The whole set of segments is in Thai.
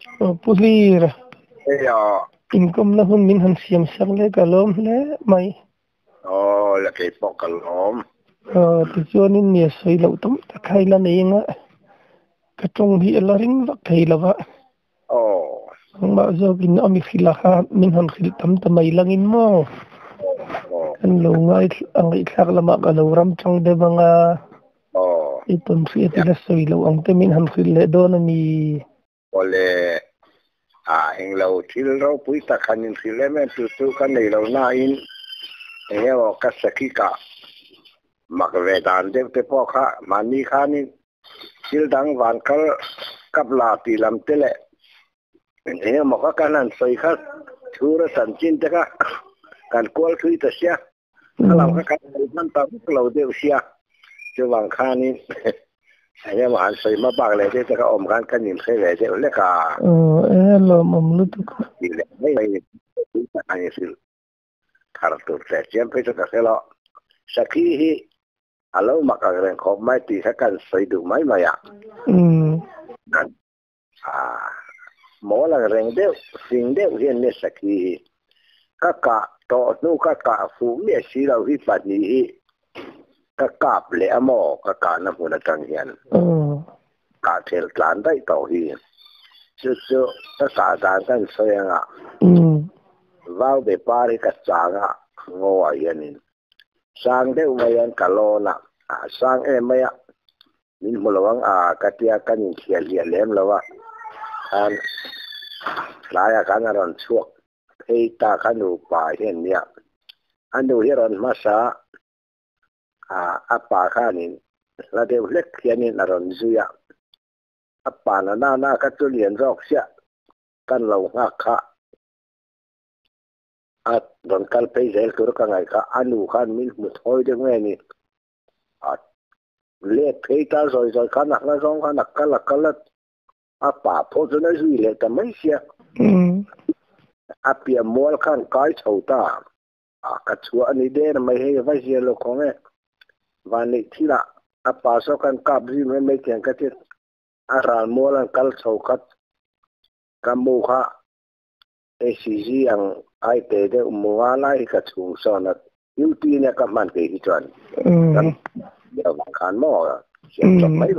pulir ja income na hun min han siam sang le kalom le mai la ke pok kalom ti chuan in nia soi lo tum ta khai la nei nga ka tong hi la ring vak thei lawa ma zo bin ami khila ha min han khil tam ta mai langin mo kan lo ngai ang i thak lama ka lo ram chang de banga ipon fi ti la soi lo ang te min han khil le don ani ole heng lo thil ro pui ta khanin khile men tu kan nei lo na in he o ka saki ka mak ve dan de te po kha mani khanin thil dang van kal kap la ti lam te le he mo ka kanan soi kha thura san chin te ka kan kol thui ta sia alam ka kan man ta lo de sia chu wang khanin he mo an soi ma bak le te ka om kan kan nim khe le te le ka lo mom lu tu le mai ta kan sil thar tu te siempre to ka selo saki hi alo makagren ko mai ti sa kan soi du mai maya mo la reng de sing de hian ne saki ka to nu ka fu me si lo hi pa ni ka kap le amo ka na hu na tang hian ka thel tlan dai to hi chu ka dan kan soi nga vào để pari ka changa ngo ayanin sang de umayan kalona sang maya min mulawang katia kanin khial ya lem lawa an laya kanaron chuak thei ta kanu pa hian nia anu hiron masa apa khanin la de lek hianin aron zuya apa na ka tulian rok sia kan lo nga kha at don kal pe zel tur ka ngai ka anu khan min mu thoi de nge ni at le pe ta zoi kan na zong kan kal a pa pho zo na zui le ta mai sia a pia mol khan kai chou ta ka chua ani de na mai he va sia lo ko nge van ni thila a pa so kan kap ri me kyang ka ti a ral mol an kal chou khat kamu kha ACG ang ai te de umuwa lai ka chung so na yuti ne ka man ke hi chuan kan mo siam chok mai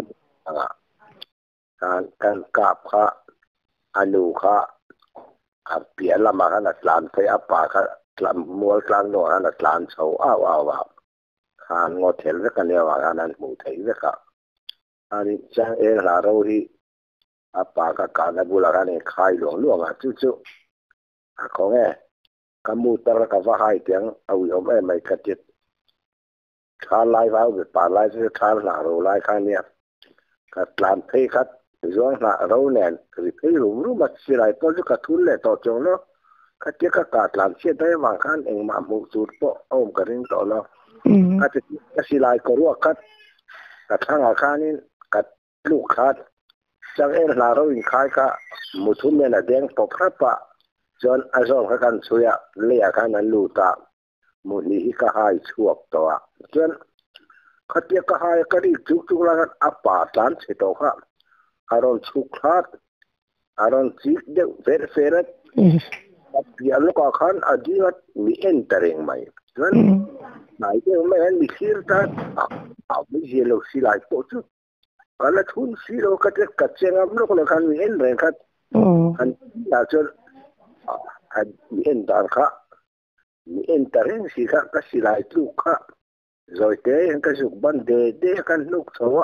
kan kap kha anu kha a pia lama kan atlan fe apa kha tlam mual tlang no an atlan chho aw kan ngo thel ve kan lewa anan mu thei ve ka ani chang la ro hi apa ka na bula kan khai luang chu ko nge kamu tar ka va hai tiang au yom mai ka tit kha lai vào be pa lai se kha la ro lai kha nia ka tlan phei khat zong na ro nen ri phei ru ma si lai to ka thun le to chong no ka ti ka tlan se dai wang khan eng ma mu chu po om ka ring to lo ka ti ka si lai ko ru khat ka thang a khanin ka lu khat chang la ro in khai ka mu thun ne na deng to kha pa John azom ka kan suya leya kan an luta muni ka hai chuak to John khatia ka hai ka ri chuk la kan apa tan se to kha aron chukhat aron chik de fer ya lo ka khan adiat mi entering mai John mai de mai an mi sir ta mi jelo si lai to chu kala thun si ro ka te ka chengam lo ko kan mi en ren khat an la chon mi en dar kha mi en taren si kha ka si lai tu kha rồi te ka suk ban de kan nuk thawa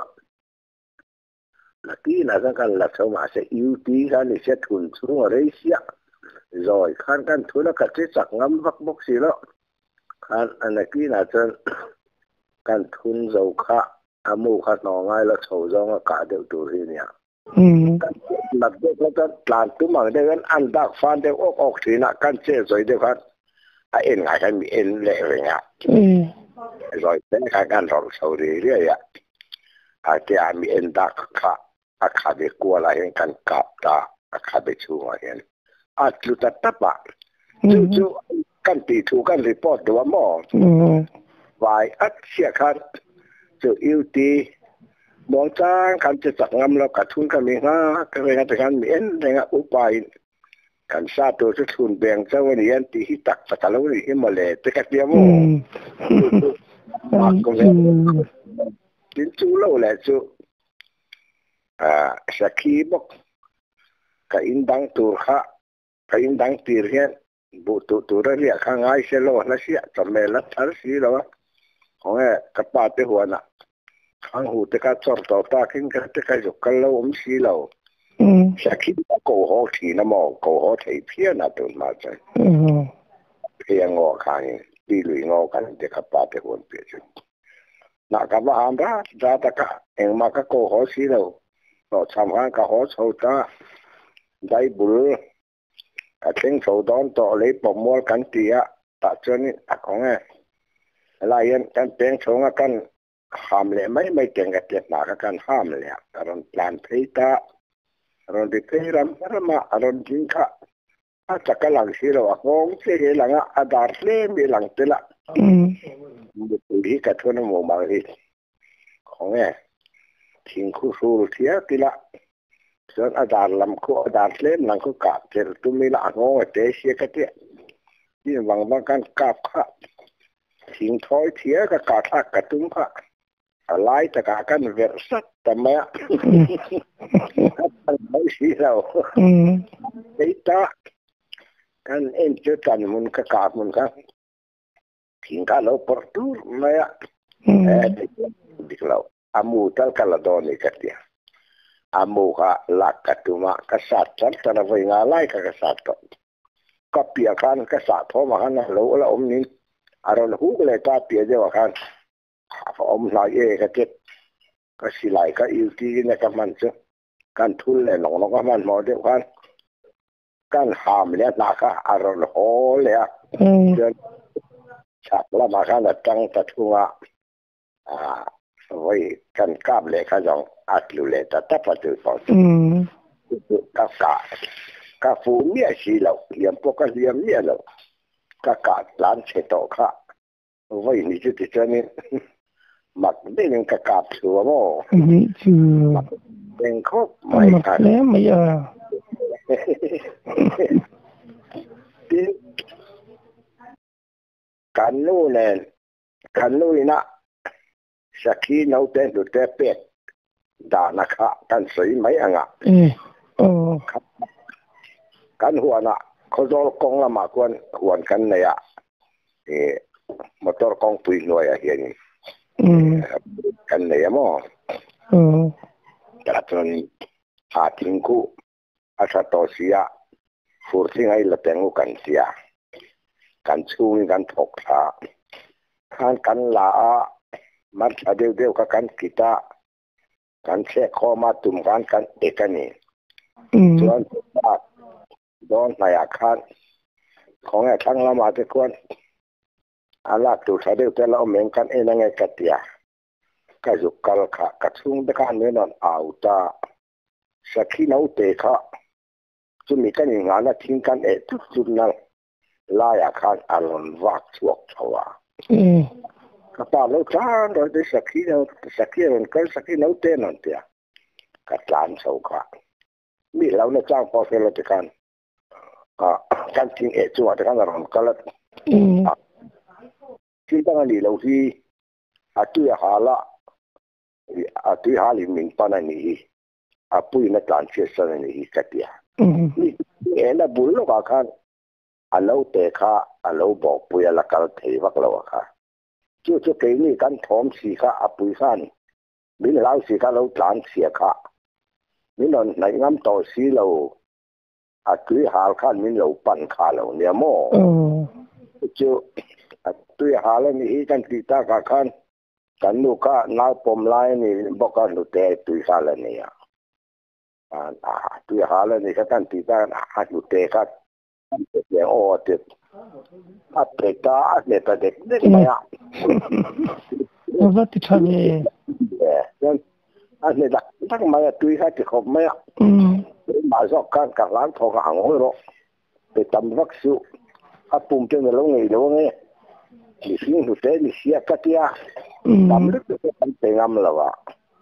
laki na kan la thawa se ut kan ni se thun chu re sia rồi kan thuna ka che chak ngam vak bok si lo kan anaki na chan kan thun zo kha amu kha no ngai la chho zo ka de tu ri nia lập được cái plan tu mà đây cái ăn đặc phan đây ốc thì là căn chế rồi đây phát em ngài cái bị em lệ rồi nhá rồi đến cái ăn rong sầu đi đấy ạ cái anh bị em đặc khá bị qua lại cái căn cặp ta khá bị chua hiện lu ta tập chú căn tỷ thu căn report đó mà vài chia khăn chú yêu tí มองจ้างคันจะจักงำเรากระทุนกันมีฮะก็เลยแต่การมีเอ็นแต่งอุปายกันซาตัวจะทุนแบ่งเจ้าวันนี้อันที่ฮิตักตะลุยหิมาเลยแต่กัดเดียวมั้งมากกว่าจินจูเล่าแหละจูสักขีบอกกับอินดังตัวข้ากับอินดังตีเรียนบุตรตัวเรียกข้างไอ้เชลโลนั่นเสียจำเลยละทัศสีแล้วของไอ้กระป๋าเตหัวน่ะข้างหูเตกัดจอดต่อตาขึ้นกันเตกัดจุกกันแล้วสีแล้วสักขีบอกโกหกทีน้ำมองโกหกทีเพี้ยนน่ะตัวมาใจเพียงงอข้างตีลุยงอกันเตกระป๋าเตหัวเปียจุนักบ้าหามราจ้าตะกะเองมาก็โกหกสีแล้วต่อทำงานก็หอโซตาได้บุญถึงโซดอนต่อเลยปมวลกันตีอะตัดจนตักของไงลายยันกันเป็นชงกันห้ามเลยไม่เก่งกับเจ็บหนักกันห้ามเลยอารมณ์แปลนพิตาอารมณ์ดิเพรำอารมณ์อารมณ์จิงค่ะอาจจะกำลังสิเรางงเสียหลังอาดาร์เล่มีหลังตีละบุตรที่กระทุนหมู่บางทีของไงทิ้งคู่สู้เทียตีละส่วนอาดาร์ลำคู่อาดาร์เล่มหลังคู่กาบเจอตุ้มมีละงงเตะเสียกันเตะที่บางการกาบค่ะทิ้งถอยเทียกับกาทักกระตุ้มค่ะอะไรแต่กากันเวรสัตแต่แม่ไม่ใช่เราไอ้ตากันเอ็นจุดกันมุนกับกาบมุนกันทิ้งกันเราปวดตัวแม่ดิเราอามูtal kaladoni katia amu ka lakatuma kasat tara vai ngalai ka kasat to kapia kan kasat tho ma kan lo la omni aron hu le ta pia je wa kan om lai e ka ket ka silai ka ilti ne ka man chu kan thul le long ka man mo de kan ham le na ka aron ho le chak la ma kan tang ta thunga vậy cần cam lệ khai dòng lưu lệ ta tất vào từ phòng các cả phụ nghĩa xí lậu liềm bộ các liềm nghĩa lậu các cả lán chế tổ khác vậy thì chứ cho nên mặc đến các cả thừa mô mặc đến khóc mày thật lẽ bây giờ cắn nuôi nèสักทีเราเต้นดูเตะเป็ดด่านะคะกันสวยไหมอ่ะกันหัวน่ะเขาโดนกองละมากวนหัวกันเนี่ยมอเตอร์กองปุยหน่วยอะเฮียนี่กันเนี่ยมั้งแต่ตอนหาทิ้งคู่อาชาโตเสียฟูร์ซิงให้ละเตงูกันเสียกันชูงกันถกขากันลามันเดียวกับกันกีตากันแช่คอมาตุ่มกันเอกนี่ส่วนโดนในอาคารของไอ้ทั้งละมาตะกวนอาลาตุเดียวแต่เราเหมือนกันนั่งไงกัดเดียก็ยุกกัลขะกัดซุ่มตะการเนื้อนอนเอาตาสักที่เราเตะขะจุดมีกันงานทิ้งกันทุกจุดนั้นลายอาคารอารมณ์วักชวกชวาก็ป่าเราจ้างโดยที่สักที่มันก็สักที่เราเต้นนั่นเดียกัดลานเสาขามีเราเนี่ยจ้างพอเสร็จกันการทิ้งจังหวะที่การเราก็แล้วที่ตั้งแต่เราที่ตุยหาละตุยหาลิมิงปานันนี่ปุยนักการเชื่อสันนี่กัดเดียนี่น่ะบุญโลกอาคารเราเตะขาเราบอกปุยละกันเทวักเราค่ะ就给你跟同事卡背山，你老是卡老赚钱卡，你那嚟啱到時路對下卡你老笨卡路，你麼？就對下咧，你依間其他卡看，กันลูกก็น้าปมไล่นี่บอกกันดูแต่ตุยหาแล้วเนี่ยตุยหาแล้วนี่ก็ตั้งตีตั้งดูแต่ก็เสียงโอ้เด็ดเด็กก็เด็กเด็กไม่อ่ะว่าติดทำยังเนี่ยตั้งมาตุยหาที่เขาไม่อ่ะมาสอบการกับร้านทองอ่างหัวเราไปตำวักสุปุ่มเจ้าเงินลงไงลงไงนี่สิ่งที่เสียนี่เสียกัดยาตำลึกเป็นงามแล้วว่ะ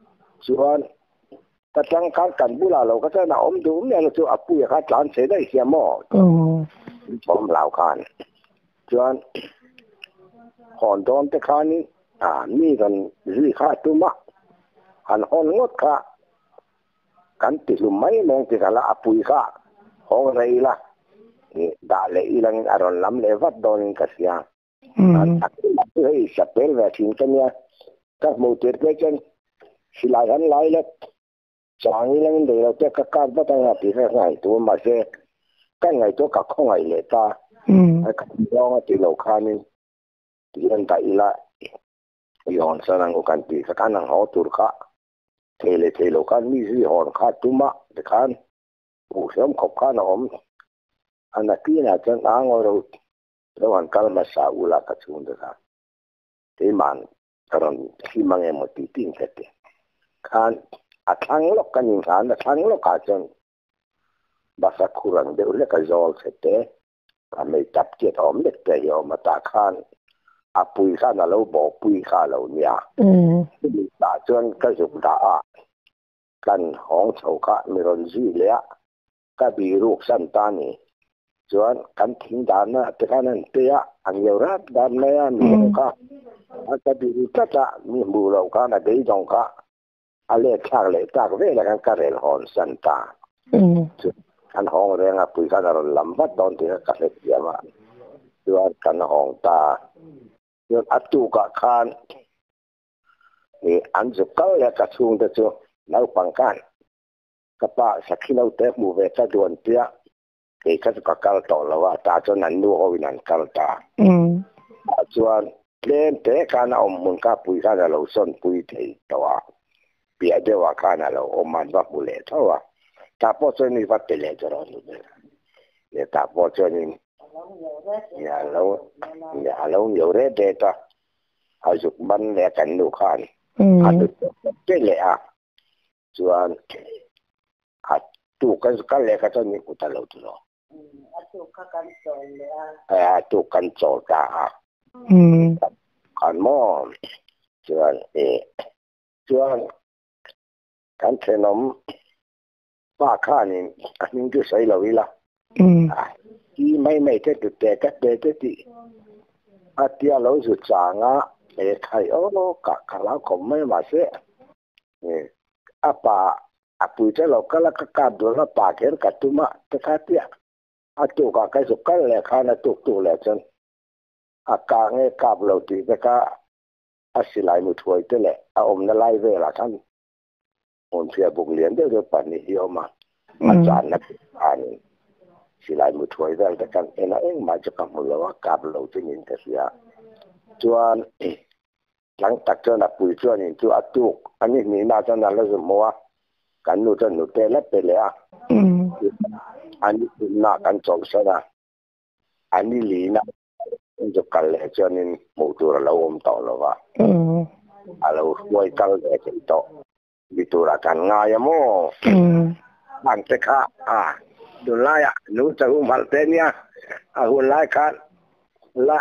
ส่วนกระจังการกันบุลาเราก็จะน่าอมดูเนี่ยเราจะอับปุยข้าจานเสียได้เสียหม้อผมเหล่าคานส่วนหอนตอนแต่ข้านี้มีกันรีข้าตุ้มะหันหอนงดข้ากันติดลุมไม่มองติดกันละอับปุยข้าห้องไรล่ะนี่ด่าเลยอีหลังอารมณ์ล้ำเลยวัดโดนกันเสียเฮ้ยสเปรย์แบบทิ้งกันเนี่ยก็มูเตอร์ไปจนสิลายหันลายเล็กจางนี่แล้วเดี๋ยวจะกักกันไม่ต้องหัดที่ไงตัวมาเสกกันไงตัวกักข้องไงเลยตาไอ้กันร้องที่เราขานี่ที่นั่นแต่อีละย้อนสนังกันที่สักการนังหอตุรกะเทเลกันมีสิหอนขาตุมะเด็กขันผู้เสริมขบขันอมอันนั้นที่น่าจะอ้างเราระหว่างการมาสาวลากระชุ่มเด็กขันที่มันตอนที่มันเองมันติดติ่งเสร็จขันอัดทั้งโลกกันยิ่งขันอัดทั้งโลกอาจารย์ภาษาคุรันเดี๋ยวเรียกจอลเสร็จทำให้จับเจ็ดอมเล็กแต่ยอมมาตาขันอาปุยข้าน่ะเราบอกปุยข้าเราเนี่ยตาจนก็สุดากันห้องเช่าข้ามีรอนซีเลียก็บีรูกสันตานีส่วนกันทิ้งดานนะแต่กันนั้นเตียอันเยาวราชดานเลยมีข้าอาจจะบีรูก็จะมีบูเราข้านะเดี๋ยวจงข้าอะไรข้างเลยจากเวลากันก็เรียนหอนสันตากันห้องเรียนอาปุยข้าเราลำบัดตอนที่ก็เรียนมาส่วนกันห้องตาส่วนอัตุกะคานนี่อันจุกเกาเลยกระชุ่มแต่จู่เราปังกันกระป๋าสักที่เราเตะบูเวทัดวนเตี้ยเอกจะก็การต่อแล้วว่าตาจนนั้นดูเอาวินันการตาส่วนเล่นเตะการเอามึงกับปุยกันเราส่วนปุยเทตัวเปียเดียวกันเราอมันว่าบุเล่เท่าว่าถ้าพอส่วนนี้วัดเตะเลยจะรอดูเนี่ยถ้าพอส่วนนี้อย่าเราอยู่เรื่อยเดต้าอาจุกบันเล่กันดูขันอาจุเจเล่อะส่วนอาตุกันเล่กันจะมีกุตาเราตัวอาตุกันโจลเลยอาตุกันโจลตาขันมอส่วนส่วนกันเทนมป้าข้านี่อันนี้ก็ใส่เราอีละที่ไม่เท่ตุแต่ก็เท่ที่อาทิตย์เราสุดจางอ่ะใครโอ้กักเราคงไม่มาเสียป้าปุยจะเราก็ละกัดดูละปากเห็นกัดตุมาแต่ข้าเตี้ยตุกใครสุกันเลยข้านะตุเลยจนกางกับเราตีแต่ก็สิไลมุถวยตัวแหละอมนั่นไล่เวลาท่านผมเสียบุกเรียนเดี๋ยวปันนี้เดียวมาอาจารย์นักอ่านสิไลมุถวยได้แต่กันมาจะกำมือว่ากับเราจะยินแต่เสียจวนหลังจากเจอหนักปุยจวนนี่ตัวตุกอันนี้มีน่าจะนั่นแล้วสมมติว่ากันนู่นนู่นเตะแล้วไปเลยอันนี้น่ากันจงซะนะอันนี้ลีนะจะกันเลยจนนี่หมู่ตัวเราอมต่อแล้วว่าเราช่วยกันเลยจนโตวิตัวกันง่ายมั้งบางทีข้าดูไล่นู้จะอุ้มพัลเตเนี่ยหุ่นไล่กันละ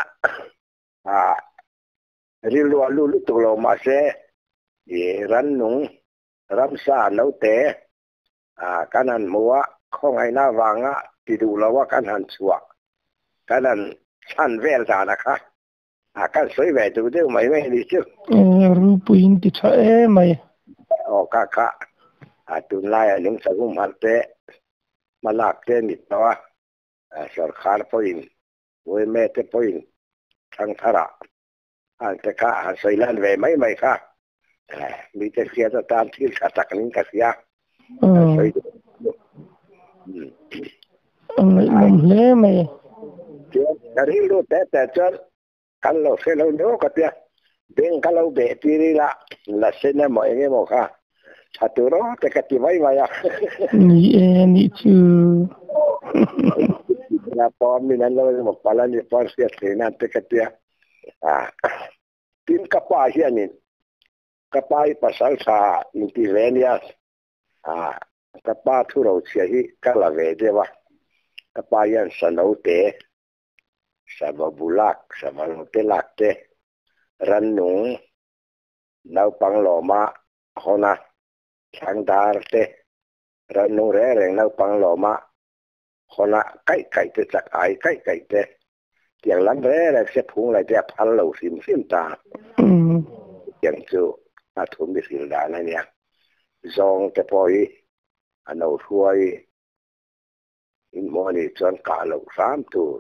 ริลวลูลุตุโลมาเสรันหนุ่งรัมซาเนาเตกันนั้นมัวข้องไอ้หน้าวางที่ดูแล้วว่ากันหันชัวกันนั้นชั้นเวลจานะคะกันสวยแหวดูเดียวไม่ดีจ้ะรูปุยนติดใช่ไหมค่ะตุนไล่หนึ่งสังคมพันเตมาลากเตนิดตัวสารคารพอยน์เว้ยแม่เตพอยน์ทั้งทาระอันแต่ค่ะใส่ลันเวไม่ค่ะมีแต่เสียตามที่ขัดตักนี้ก็เสียใส่ไม่เล่ไหมจะรีรู้แต่จนกันเราเสร็จแล้วเนาะก็เตี้ยเบ่งกันเราเบะทีนี้ละเส้นเนี่ยหมดเงี้ยหมดค่ะถ้าตัวเราแต่ก็ที่ไม่มานี่ชื่อนะพอมีนั้นเราจะบอกพลังนี่พอเสียสีนั่นแต่ก็เตี้ยทีมกับป้าเฮียนี่กับป้าภาษาชาอินทิเวเนียกับป้าทุเราเสียที่กันละเวเดียวว่ากับป้ายันสนุเตsama bulak sama lutelak te ran nung nau pang loma hona ทางดาร์เตระนุเรแรงนักปังหล่อมาคนละไก่จะจักไอไก่เตอย่างลันเร่แรงเสียพุงอะไรเดียพันเหล่าซิมตาอย่างจู่อาทุมดิสิลดานั่นเนี่ยจองแต่พอยอันเอาช่วยอินโมนี่จนกาเหล่า3 ตัว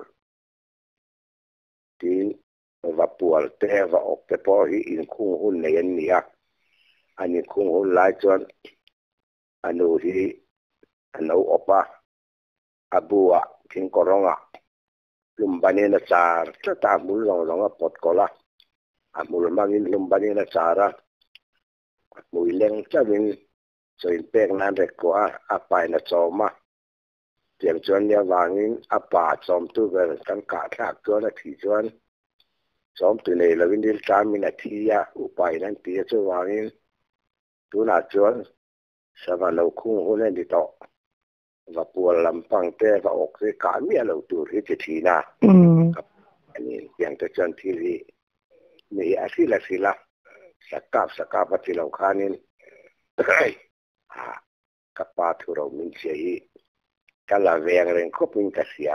ที่ว่าปวดแต่ว่าออกแต่พอยอินคุ้งหุ่นในยันเนี่ยอันนี้คุ้งหุ่นหลายจนอันนู้ที่อันเอาออกมาอาบัวทิ้งกรองอ่ะลุมบานีนัจาร์จะตามมุลลองปอดกอละอามุลบานีลุมบานีนัจาร์มุลเลงจะเป็นส่วนแปลงนั้นเด็กกว่าอาไปนัจอมาเตรียมจวนเนี่ยวางนี้อาป่าจอมตู้เบลกันกาทักจวนนาทีจวนจอมตัวนี้เราวินดิล3 นาทีอุปายนั้นตีจะวางนี้ตัวนาจวนสมาเราคุ้งหุ่นนี่ต่อว่าปวดลำพังแต่ว่าออกคือการมีเราตัวที่จะทีนะอันนี้อย่างแต่จนที่มีอาชีพละสิละสกัดปฏิเราขานินกับปาทุเรามินเสียกันละเวียงเรื่องคบมินกัสยา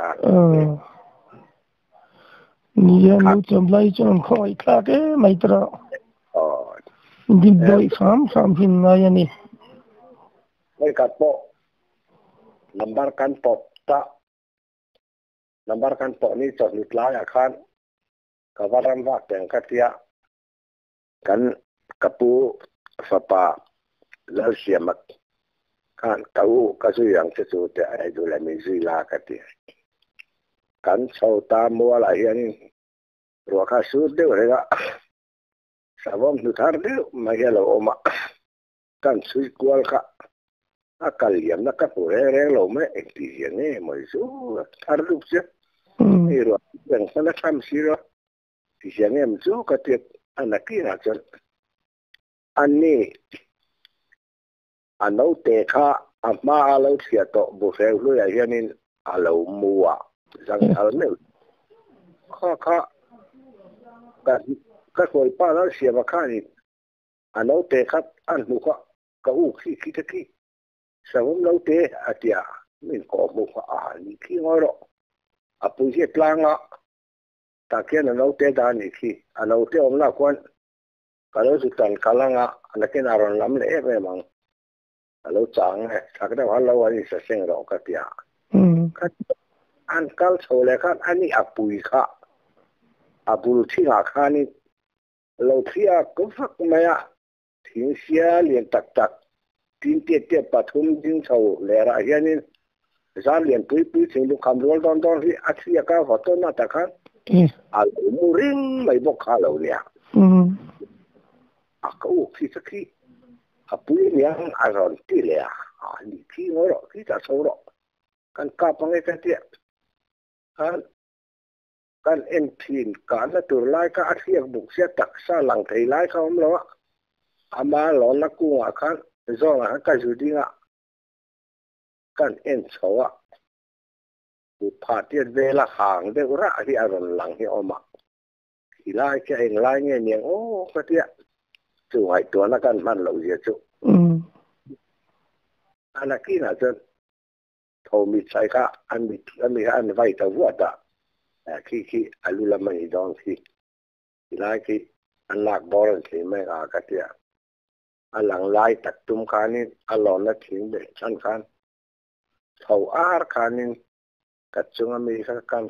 นี่ยังรู้จำไรจนคอยคลาเกไม่ตระดิบด้วยสามหินนายนี่ไม่กัดโปlambarkan pop ni jod nitlai akan kawaran wa teng katia kan kapu fapa lau siamak kan kau kasu yang sesu te ai du la mi zui la katia kan chau ta mo la hian ro ka su de re ga savom nu thar de ma ya lo oma kan sui kwal ka akaliam na kapure lo me ektiene moisu arlupse ero yang sana samsiro tisiane mzu katip anakira jon anni anau te kha ama alo sia to bo fe lu ya yanin alo muwa jang alme kha ka koi pa la sia ba khani anau te khat an nu ka u khi taki sawum lo te atia min ko mo a ni ki ngoro apu je planga ta ke na lo te da ni ki ano te om la kwan kalo su tan kalanga ana ke na ron lam le e mang alo chang he ta ke wa lo wa ni sa seng ro ka tia ka an kal chole khan ani apui kha abul thi ha khani lo thia ko phak maya thing sia lien tak tin tietปฐุมจิงเฉาแลระเฮียนี่ซาเลียนปุยสิงลูกคำร้อนตอนที่อาเซียก้าขอต้นมาตะคันอาลูมูริงไม่บอกข้าเราเนี่ยก็ที่สักทีปุยเนี่ยอารมณ์ที่เลยนี่ที่งอหรอที่จะโซ่หรอกันกาปังไอ้กันเตี้ยกันเอ็นทีนการละตัวไล่ก็อาเซียบุกเสียตักซาหลังไทยไล่เขาไม่รู้อามาหลอนนักกู้อ่ะคันzong a ka judinga kan en chowa u phatiat vela hang de ura hi aron lang hi oma hilai ke en lai nge niang o katia chu hai to na kan man lo je chu anakina chen thomi chai ka an vai ta wa da ki alula mai dong ki hilai ki an lak boran ki mai a katia alang lai tak tum khanin alon na thing be chan khan thau ar khanin kachunga mi kha kan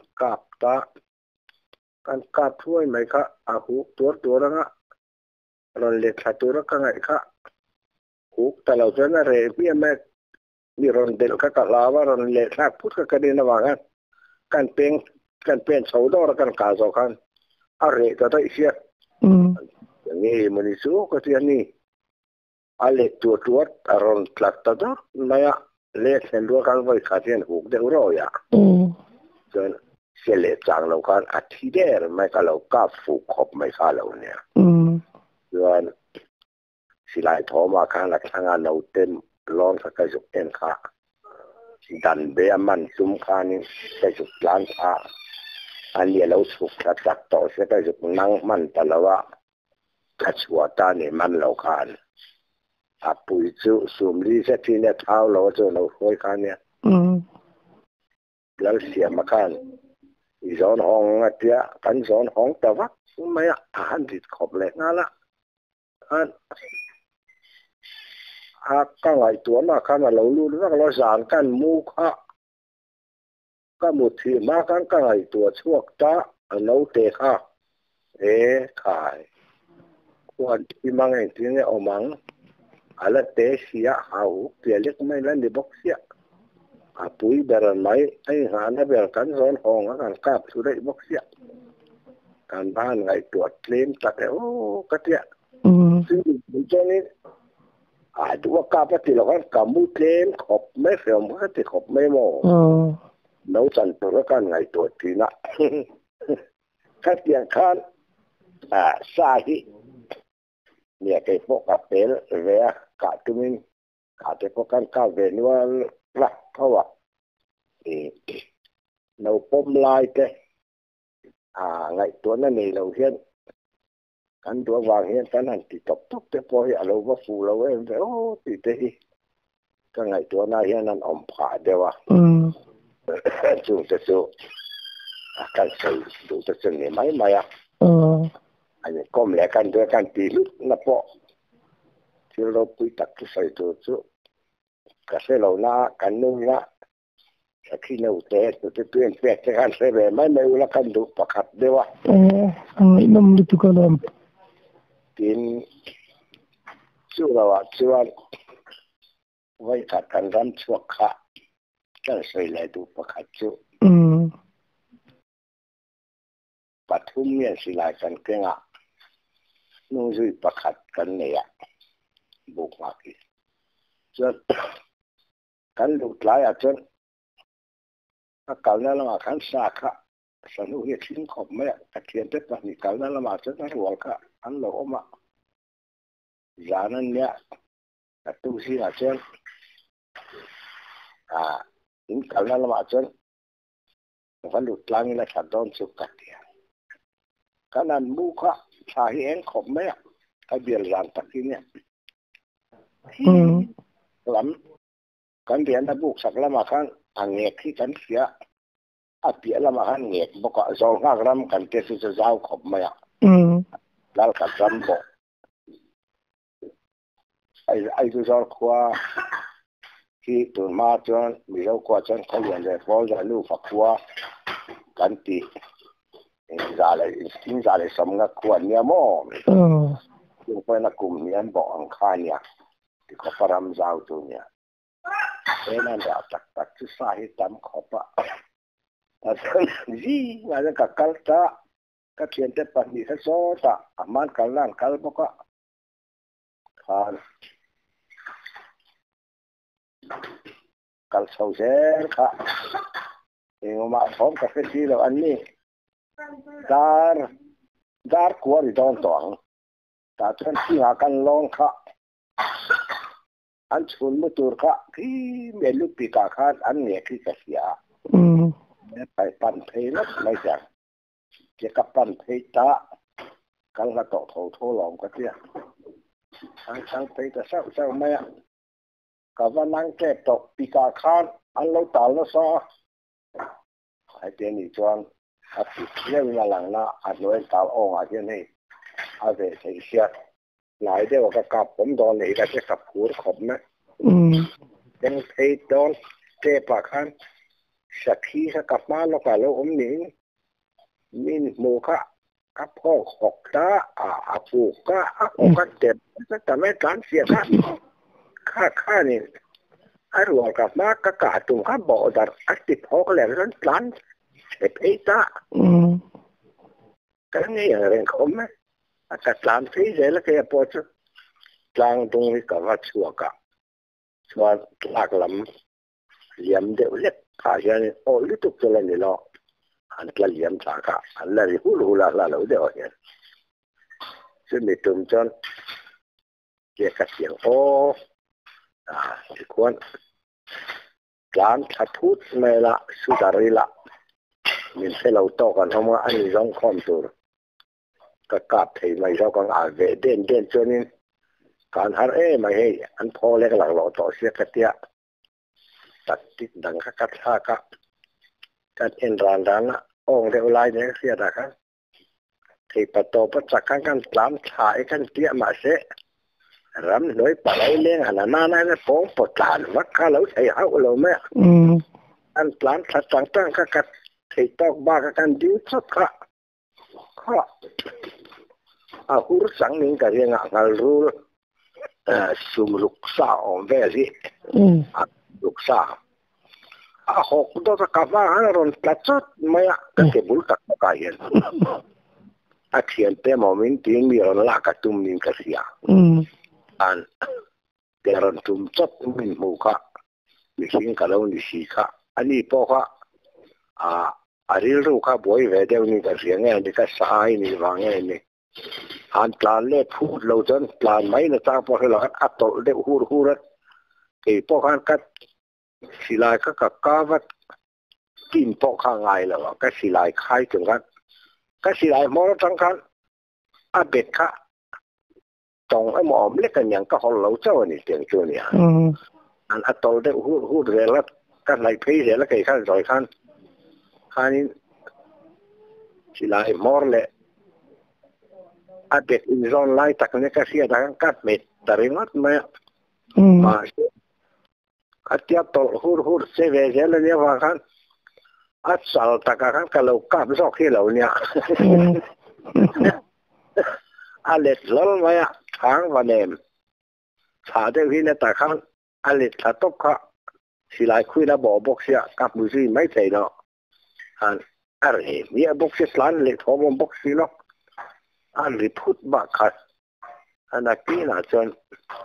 kap thuai mai kha a hu tur nga ron le khatura ka ngai kha hu talau jana re pi me mi ron del ka lawa ron le kha put ka kadina wa kan pen chau dor kan ka zo khan are ta dai sia ni mani su ko ti ani ale tuot aron tlaktador maya le sendua kan voi khatien huk de uro ya jon sele chang lo kan athi der mai ka lo ka fu khop mai kha lo ne jon silai thoma kan la thanga no tem lon ka ka juk en kha dan be man sum khanin ka juk plan kha an le lo suk tak to se ka juk nang man talawa ka chua ta ne man lo khan ปุ๋ยสูมลีเสร็จที่เนี่ยเท้าเราจะเราค่อยคันเนี่ยแล้วเสียมาคันอีสอนห้องเตี้ยกันสอนห้องแต่ว่าไม่อาหารติดขอบเหล็กนั่นละอันก็ไงตัวมาคันเรารู้ว่าเราสารกันมูค่ะก็หมดที่มากันก็ไงตัวช่วงจ้าเราเตะค่ะขายควรที่มังเองที่เนี่ยเอามังอะไรเตะเสียเอาเตียเล็กไม่เล่นในบ็อกเสียปุ๋ยเบรนไหมไอ้หาในเบรกันสอนห้องกันกลับสุดได้บ็อกเสียการบ้านไงตรวจเคลมตัดโอ้ก็เตี้ยซึ่งเจ้านี้ดูว่ากลับไปที่เรากันกำมือเคลมขอบไม่เฟียมก็ติดขอบไม่มองเราจันตัวกันไงตัวทีน่ะข้าเตียงข้านสาหิเนี่ยไอ้พวกกับเปลเรียกาตุมินกาแต่พวกกันก้าวเดินว่าละเขาว่าเราปมลายเตไงตัวนั้นนี่เราเห็นกันตัววางเห็นกันนั่นติดตบแต่พอเราว่าฟูเราเองแต่โอ้ติดที่ก็ไงตัวนั้นเห็นนั่นอมผ่าเดียวว่าจุงจะจูกันใส่ดูจะจึงเนี่ยไม่อ่ะอันนี้ก้มแหลกกันด้วยกันตีลุกนับปะที่เราปุยตักใส่ตัวจูก็ใส่เราหน้ากันนุ่งละขี้เราเตะตัวเตือนเปียกกันใส่แบบไม่อุลกันดูประคัดเดียวว่าอันนี้น้ำดิบกันเลยกินชูเราชวนไว้ขัดกันรำชั่วข้าก็ใส่เลยดูประคัดจูปัทุมเนี่ยสิลายกันเก่งนู่นจุยประคัดกันเนี่ยบุกมากิจนกันลุกลายจนถ้าเก่านั้นละมาขันสาขะสนุกเห็ดชิ้นขอบไม่ตะเคียนเต็มปนี่เก่านั้นละมาจนนั่งหัวกะอันหลงมาจานั้นเนี่ยกระตุ้งสิอาจนอินเก่านั้นละมาจนกันลุกลายนี่ละฉันโดนสุกัดเดียกันนั้นบุกะชาเองขอบไม่ก็เบียร์ร้านตะกี้เนี่ยหลังกันเรียนตะบุกสักละมาขันอันเงี้ยที่กันเสียเปียละมาขันเงี้ยบอกว่าจอง่ารำกันเกสุจะเจ้าขบไม่แล้วกันรำบอกไอ้ตัวจอขวาที่ตัวมาจนมีเราขวาจนเขาเรียนเลยพอจะรู้ฝักขวากันตีอินจาเลยสมกับขวาเนี่ยมั่งยังไปนักกลุ่มเนี่ยบอกอังคารเนี่ยที่เขาปรำเจ้าตัวเนี่ยนั่นแหละตักที่สาเหตุตามขอบแต่ที่ว่าจะกักกัลตาก็เขียนแต่ปฏิเสธตาอามันกัลนั่นกัลบอกว่ากัลเสาเสือค่ะเองมาพร้อมกับที่เราอันนี้ดาร์กว่าที่ตอนต่างแต่ท่านที่หากันลองค่ะอันชุนมุตุรค่ะที่เมลุปิกาคาอันเนี่ยที่เสียไปปั่นเพลบไม่จังเกี่ยวกับปั่นเพลตากันละต่อโทหลอมก็เตี้ยทั้งเพลแต่เศร้าไม่กับว่านั่งแก้ตกปิกาคาอันเราตาลซอไอเดียนี่จวนอาทิตย์เรื่องหลังนะอันนู้นตาอ่อนอย่างนี้อาเวใส่เสียหลายเดียวกับกับผมโดนนี่ก็จะกับหัวขบนะยังเพลโดนเจ็บปากคันสักทีสักกับมาแล้วก็แล้วหนิงมินโมคะกับพ่อขอกตาปูก็ก็เจ็บแต่ไม่การเสียค่านี่ไอ้รวมกับมากกะตุ่มข้าบอกดัดอัดติดพ่อก็แล้วนั้นร้านเจ็บไอ้ตากันนี่อย่างเรื่องเขาไหมแต่ร้านที่เจอแล้วก็พอจะกลางตรงนี้ก็ว่าชัวหลักลำเหลี่ยมเดียวเล็กขาเช่นโอ้ยตุกตัวเลยนี่เนาะอันก็เหลี่ยมสาขาอันนั้นหูละเราเดียวเนี่ยซึ่งมีตุ่มจนเกี่ยวกับเสียงโอ้ที่ควรการทัดทุดไม่ละสุดารีละมีให้เราต่อกันทั้งหมดอันนี้ร้องคอมตัวก็กลับที่ไม่ชอบกันเวเด่นจนนี้การหาไม่ให้อันพอเล็กหลังเราต่อเสียกระเตียตัดติดดังกัดท่ากะกัดเอ็นรานดังนะองเดียวลายเนี่ยเสียดักกันที่ประตูประจักษ์กันตามฉายกันเตี้ยมาเสะรำหน่วยปลายเลี้ยงอันนั้นนั่นโป้งปดตานวัดข้าเราใช้เอาเราไหมอันหลานสัตว์ต่างๆก็ที่ตอกบ้ากันดิ้วสักข้าหูสังนิงกันเรื่องงานรู้สุมลูกสาวเวรีลูกสาวหกตัวตะกับว่าอันรอนกระชัดไม่อะก็เก็บบุลกัดกายเห็นเขียนเต็มมินตีนมีรอนลากตุ้มนิงกระเสียอันเดรอนตุ้มจัดมินมุขะมีสิ่งกระเลวนิสิกะอันนี้พวกอาริลูกะบ่อยเวเดวนิกระเสียงเงี้ยนี่ก็สายนี่วางเงี้ยนี่อันปลาเล็ดพูดเราจนปลาไม่นะจ้าพอให้เราอัดตัวเด็กหูรัดไอ้พวกนั้นก็สิลายก็กาวัดกินพวกข้างไงแล้วก็สิลายคล้ายถึงกันก็สิลายมอจังกันอาเบ็ดค่ะตรงไอ้หมอมเล็กกันอย่างก็ของเราเจ้านี่เสียงตัวเนี่ยอันอัดตัวเด็กหูเรียนแล้วก็ไหลเพย์เรียนแล้วไก่ขั้นซอยขั้นนี้สิลายมอเลยอาเด็กอินโซนไลน์ตักเนี่ยก็เสียดังกัดเม็ดแต่เรื่องนั้นมาอาเทียบตัวหูเซเวเจลเนี่ยว่ากันอาสัลตักกันก็เรากับสอกที่เราเนี่ยอาเล็ดล้อมาทางวันเอ็มชาเดวินเนี่ยแต่ครั้งอาเล็ดถ้าตกก็สิไลคุยแล้วบอกเสียกับมือซีไม่ใช่เนาะอะไรเนี่ยบอกเสียสลันเล็ดหัวมันบอกสิเนาะอันรีพูดบักขัดอันนั้นกี่น่าจน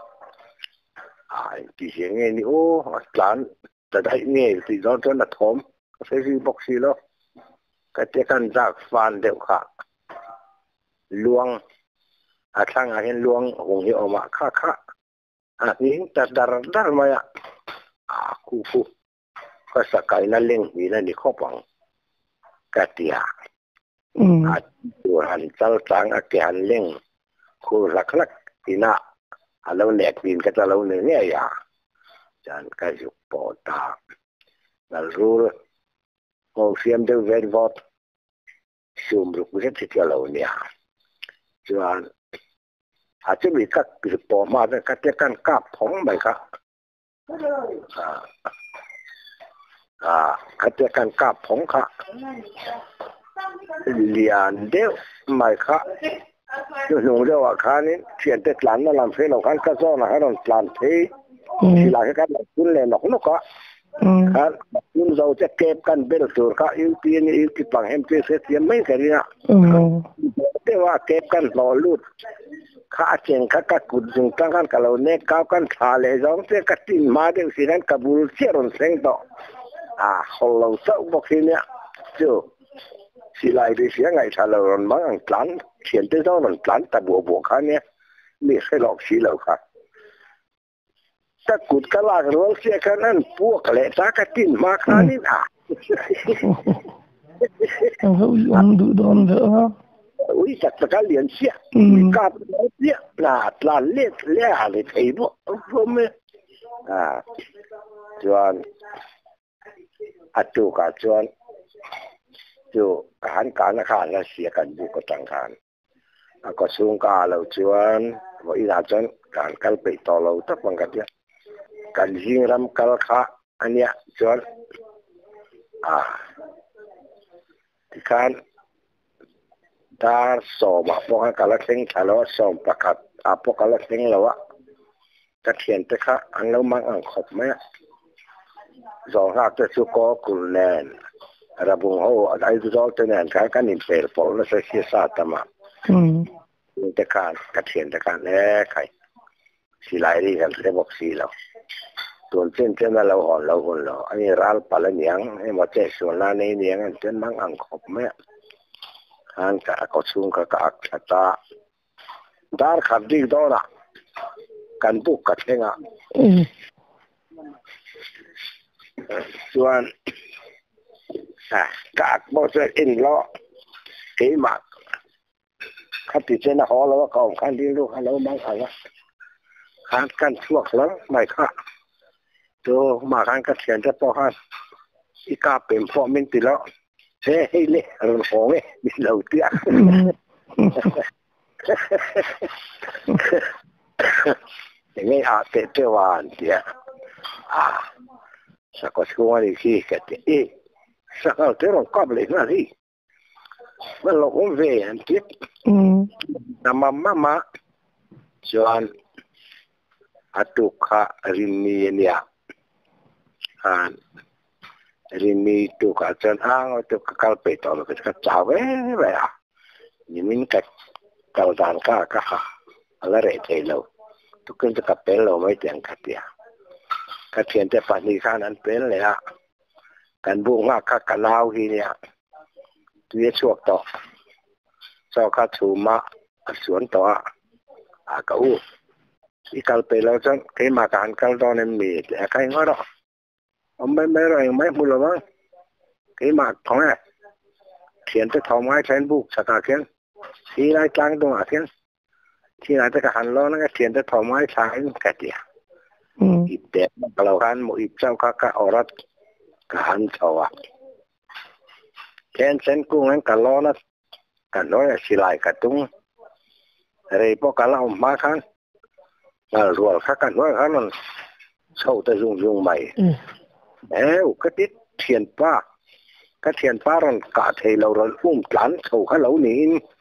ที่เสียงเงี้ยนี่โอ้หลานแต่ได้เงี้ยที่เราจนนัดผมก็ใช้ที่บอกสิแล้วก็จะกันจากฟันเดียวค่ะลวงทางเห็นลวงหงเหี่ยวมาค่ะนี่แต่ดาร์มาคู่ก็สกายนั่นเล่งมีนั่นนี่ข้อปังกะเตียตัวหันจัลจังอาการเล่งคู่หลักที่น่ะเราแหลกดินก็จะเราเนี่ยจานก็จะปอดาแล้วรู้โอ้เสียมเดือดเวรวอดซูมรูปเรื่องที่เราเนี่ยจานอาจจะมีกัดปีปอมาแต่กัดจะกันกับผมไหมครับกัดจะกันกับผมค่ะเลียนเดียวไม่ค่ะหนูเรียกว่าข้านี้เขียนแต่หลานนั่นลำเฟลกันก็ซ้อนให้เราหลานเทที่หลังกันคุณเล่นหนกก็ครับคุณเราจะเก็บกันเป็นส่วนก็อีกปีนี้อีกปังเอ็มพีเสียไม่กันเนี่ยแต่ว่าเก็บกันรอลุดข้าเชียงข้าก็กุดจุงตั้งกันกับเราเนี่ยก้าวกันทาเลยจงเสียกัดตินมาเดี๋ยวสินั้นกับบุรุษเชียรอนเซ็งต่อของเราเจ้าบอกทีเนี่ยเจ้าสิไลดิเสียไงถ้าเราหลังหลังเขียนได้ต้องหลังแต่บัวข้าเนี่ยไม่ใช่หลอกสีเราค่ะถ้ากุดกะลากร้องเสียกันนั่นพวกเละตากระตินมาข้านี่เขายอมดูดอนเถอะอุ้ยจัดการเรียนเสียกับเสียหลานเลี้ยอะไรไอ้พวกผมจวนจูกับจวนจูการอาคารและเสียกันบุกต่างกันก็สูงกาเราจวนว่าอีน่าจวนการกันไปต่อเราตักบังกันเนี่ยการยิงรำกัลขะอันเนี้ยจวนที่การดาร์สอบพวกกันละเซ็งทะเลาะสอบประคับพวกกันละเซ็งแล้วว่าจะเขียนแต่ค่ะอันเรามังอังขบไหมสองหักจะสุกกุลแนนระบุเขาไอ้ตัวเจ้าแนนกันอินเฟลฟอลและเสียสาตมาแต่การกระเทียนแต่การใครสีลายดีกันเรียกบอกสีเราตัวเส้นเราห่อนเราหุ่นเราอันนี้ร้านปลาเหนียงให้หมดเจ้าส่วนร้านนี้เหนียงเส้นมังอังขบไหมฮันก็สูงก็อักษตาดาร์ขัดดีโดนะกันบุกกัดเองส่วนกากบอสอินล้อเกี่ยมากขัดติดเส้นหอแล้วก็ขันที่ลูกเราบางอะไรคันกันช่วงแล้วไม่ค่ะตัวมาคันก็เขียนจะพอคันอีกาเป็นพ่อมินติแล้วเฮ้ยเละเรื่องของเอ้มีเหล่าเตี้ยอย่างงี้อาเตเตวานเตี้ยสักช่วงนี้ที่กันเอ๊ะสักเอาเตรองกับเลยนะที่มันหลงเวียนทิศน้ำมาจวนอัตุขะริมีเนี่ยริมีตุขะจนอ้างตุขะกัลเปตอลก็จะจ่าเว้ยไปนี่มันก็กัลดานก็อะไรเรื่องเราทุกคนจะกับเป็นเราไม่เตียงกันเดียก็เทียนแต่ปัจจุบันนั้นเป็นเลยอะกันบุ้งว่ากันลาวทีเนี่ยตัวช่วงต่อเจ้าข้าชูมาสวนต่อก็อีกัลเปแล้วจังเคยมาการกัลตอนนี้มีแต่ใครก็รอไม่อะไรไม่พูดหรอกมั้งเคยมาท้องไงเขียนจะทอมไม้ใช้บุกสกัดเขียนที่ไรกลางตรงอ่ะเขียนที่ไหนจะกระหันล้อนั่นก็เขียนจะทอมไม้ใช้แค่เดียวอีเด็กเราหันหมู่อีเจ้าก็อรัดกระหันเขาอ่ะแค่เส้นกุ้งนั้นกันล้อนะกันล้อสิลายกระตุ้งอะไรพวกกันเรามาคันรัวข้ากันว่าคันนั้นเช่าแต่ยุ่งใหม่ก็ติดเทียนป้าก็เทียนป้ารันกาเทเราอุ้มหลานเขาเขาเหล่านี้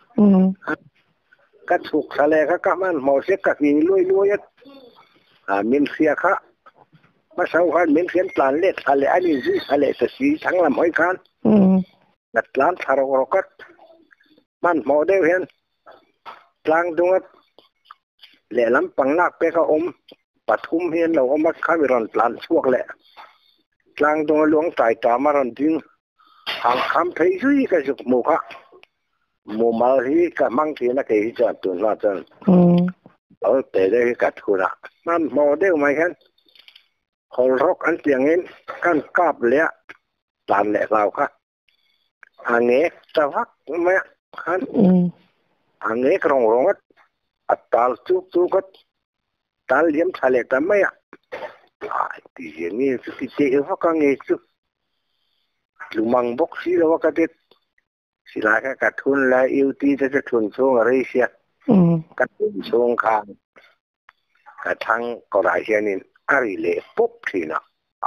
ก็ถูกทะเลก็มันหมอเสียกะวีลุยมินเสียค่ะมาเช่าคันมินเสียนปลานเล็ดทะเลอันนี้สิทะเลจะสีทั้งลำห้อยคันนัดหลานทารกก็มันหมอเดียวเห็นกลางดวงแหล่ลำปังนักเปก็ปฐุมเห็นเรามาข้าวิรันปลานช่วงแหละกลางดวงหลวงใจตามารันดึงทางคำไทยซุยก็จุกมุขะมุมาฮีก็มังทีนักเอกจัดตุนว่าจันแต่ได้กัดคุณะมันโมเดลไหมครับฮอลร็อกอันเตียงเงินกันกาบเละตานแหละเราค่ะอันนี้จะพักไหมครับอันนี้กรงอัตตาจุกตาเลี้ยมทะเลแต่ไม่ที่อย่างนี้ที่เจ้าพักกันนี้จุลุมังบกสีแล้วว่ากันเด็ดสิลาแค่กัดทุนแล้วอิวตีจะทุนส่งอะไรเสียกัดทุนส่งข้างกัดทั้งก็ได้เช่นนี้อะไรเล่ปุ๊บทีน่ะ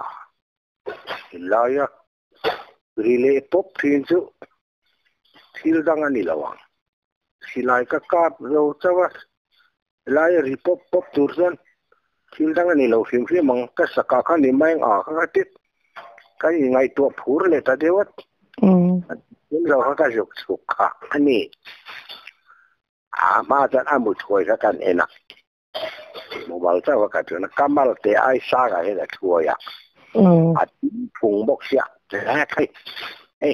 แล้วยังรีเล่ปุ๊บทีนู้ที่เราดังอันนี้ละวังสิลาก็กาบเราจะว่าลายรีปุ๊บตัวนั้น ที่ดังนี้เราฟิล์มมังก็สกัดขันนี่ไม่ก็ติดก็ยังไงตัวผูรเลยแต่เดียวเราก็จะสุขะอันนี้มาจะอามุช่วยกันเองนะโมบายเจ้าก็จะนักกำมัลเตะไอซ่ากันเองช่วยอัดพุงบกเสียจะให้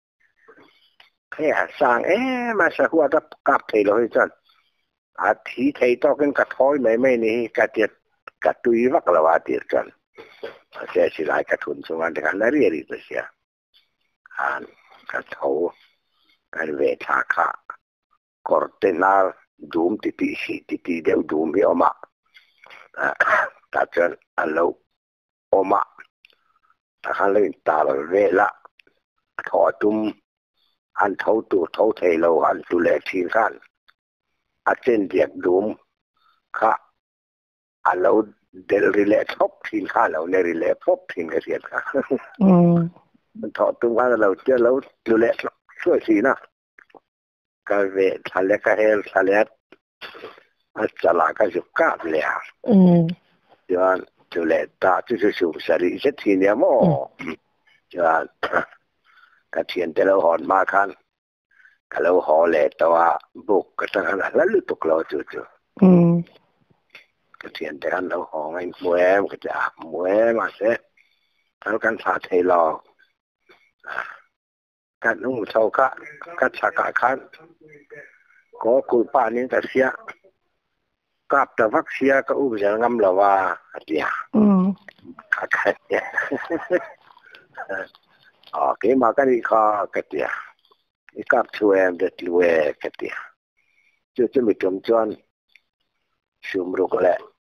สร้างมาสักวันจะกลับไทยเลยจันอาทิตย์ไทยต้องกันกระท้อยไม่นี่กระเจี๊ยกระตุยวักละว่าเดียกันเสียสิหลายกระทุนสงานในการเรียนตัวเสียกระทูการเวทาคะคอร์เตนาลดูมติเดียวดูมเยอะมากแต่จนอันเราออกมาถ้าเขาเล่นตาเวละถอดตุ้มอันเท่าตัวเท่าเทเราอันตุเล็กทีกันอาเจนเดียกดูมค่ะอันเราเดลริเล่ทบทีค่ะเราเนริเล่ทบทีกันเสียค่ะมันถอดตุ้มว่าเราเจอเราตุเล็กช่วยสีนะก็เวทะเลก็เฮลทะเลอันจะลาก็จะกลับเลยย้อนตุเล็กตาจุดสูงสรีเสถียรเนี่ยมั้งย้อนกระเทียนแต่เราหอนมาคันก็เราหอเละตัวบุกก็ตั้งนั้นแล้วลุตุกเราจู่กระเทียนแต่กันเราหอไงมวยมันก็จะมวยมาเสร็จแล้วกันสาเทลอการนุ่งเท้าก็กัดฉากคันก็คุยป้านี้แต่เสียกับแต่วักเสียก็อุ้มจะงำเราว่าเดียขาดเนี่ยโอเคมากันอีกข้อกระเดียอีกกับช่วยเด็ดรวยกระเดียจะมีจมจวนชุมรุกแหละ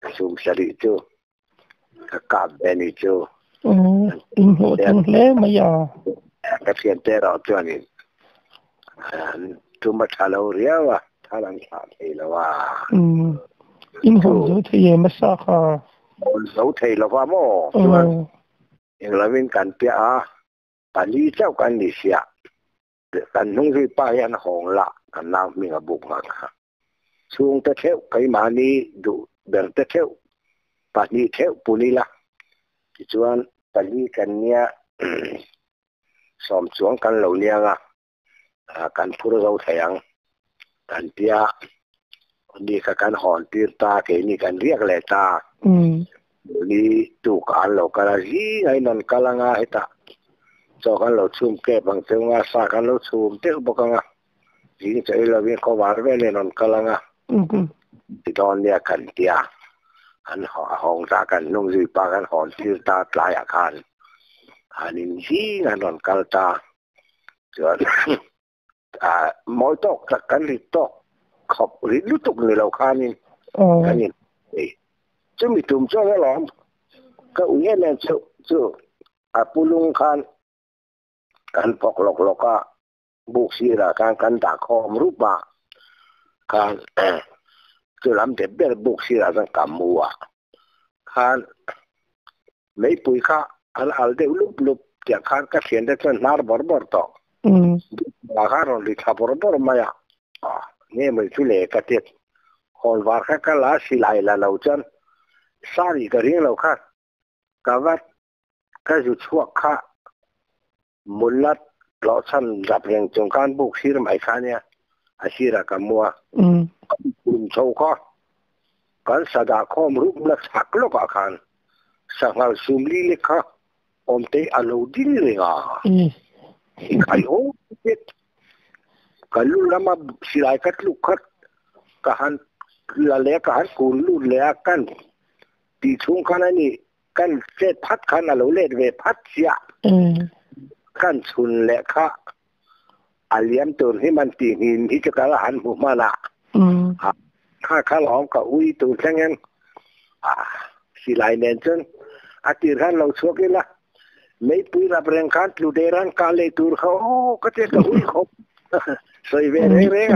ซุมสริจูกาบเบนิจูอิงโหทั้งเล่มายากระเทียนเตอร์จวนนี่ทุมทาลเรียวะทาลังสาเทลว่าอินโหจุเทียมาสักสูเทลว่าโมจวนยังละวินกันเปียปาลีเจ้ากันนิเสียกันนุ่งที่ป้ายันหงละกันน้ำมีกบุกมาค่ะช่วงตะเทวไกมานี้ดูเดินตะเทวปานีเทวปุนีละจวนปาลีกันเนี่ยสอมสวงกันเหล่านี้อ่ะกันพูดเราแทงกันเปียนี่ก็การหอนตีตาเกนี่กันเรียกแหล่ตานี่ตุกอันเรากันจีไอ้นั่นกำลังไอ้ตาจอกันเราชุมเก็บบางเจ้าว่าสากันเราชุมเจ้าบอกกันยิงใจเราเวียนเขาวาร์เวเนนนกำลังที่ตอนเนี้ยกันเตียอันห้องตากันนุ่งจีปากันหอนตีตาปลายอาคารอันนี้จีนั่นนนกัลตาจวนมอยตกจากกันริตกขอบริลุตุกในเราขานินกันนี่จะมีตุ่มเจ้าแล้วหรอก็อุ้ยเนี่ยเจ้าปุลุงคันกันปอกหลอกก็บุกซีระกันด่าคอมรูปมากันคือลำเด็ดเบ็ดบุกซีระกันกำมัวกันไม่ปุยข้าอันเดียวลุบจากกันก็เขียนได้จนนาร์บอร์ต่อมาการอนลิทาบอร์มาเนี่ยมันชุเล่กระเทียฮอลวาร์ค่ะก็ลาสิไลละเราจันสารีกระริ่งเราค่ะก็ว่าก็จุดชั่วค่ะมุลลัดหล่อชั้นรับเรียงจงการบุกซีรไม่ค่ะเนี่ยอาชีระกับมัวคุณโชว์ก็การสดาคอมรูปนักสักโลกอาคารสังหารซุมลีเล็กค่ะอมเตอโลดินเลยอ่ะใครโอ้เด็ดกันลุลมาสิไลกัดลุกัดกันละเล็กกันกุลลุเล็กกันตีช่วงกันนี่กันเจ็ดพัดกันเราเล่นเวพัดเสียกันชุนเล็กค่ะอาเลียมตัวที่มันตีหินที่จะกระหันหัวมาละข้าข้าหลองกับอุ้ยตัวแค่นั้นสิไลเนนจนอาทิตย์กันเราช่วยกันละไม่ปุยรับแรงการลุเดรันกาเลตูร์เขาก็จะกับอุ้ยเขาสวยเวรเร่ง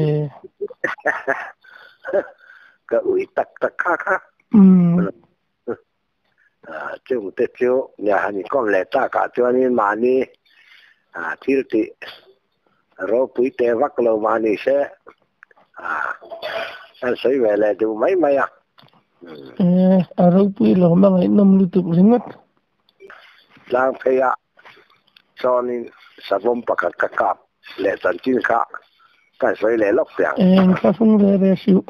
กับอุ้ยตักค่ะเจ้าเตเจ้าเนี่ยฮันนี่ก็เล็ดตากาเจ้านี่มานี่ที่ที่เราปุยเตวักเรามานี่เช่อันสวยเวรเลยดูไม่อ่ะเราปุยเรามาไอ้น้ำลุตุกริงก์ลางเพยะซอนินสะบมปะกัดกะกับเละสันจินค่ะกันสวยเละลอกเสียงข้าฟงเรชิว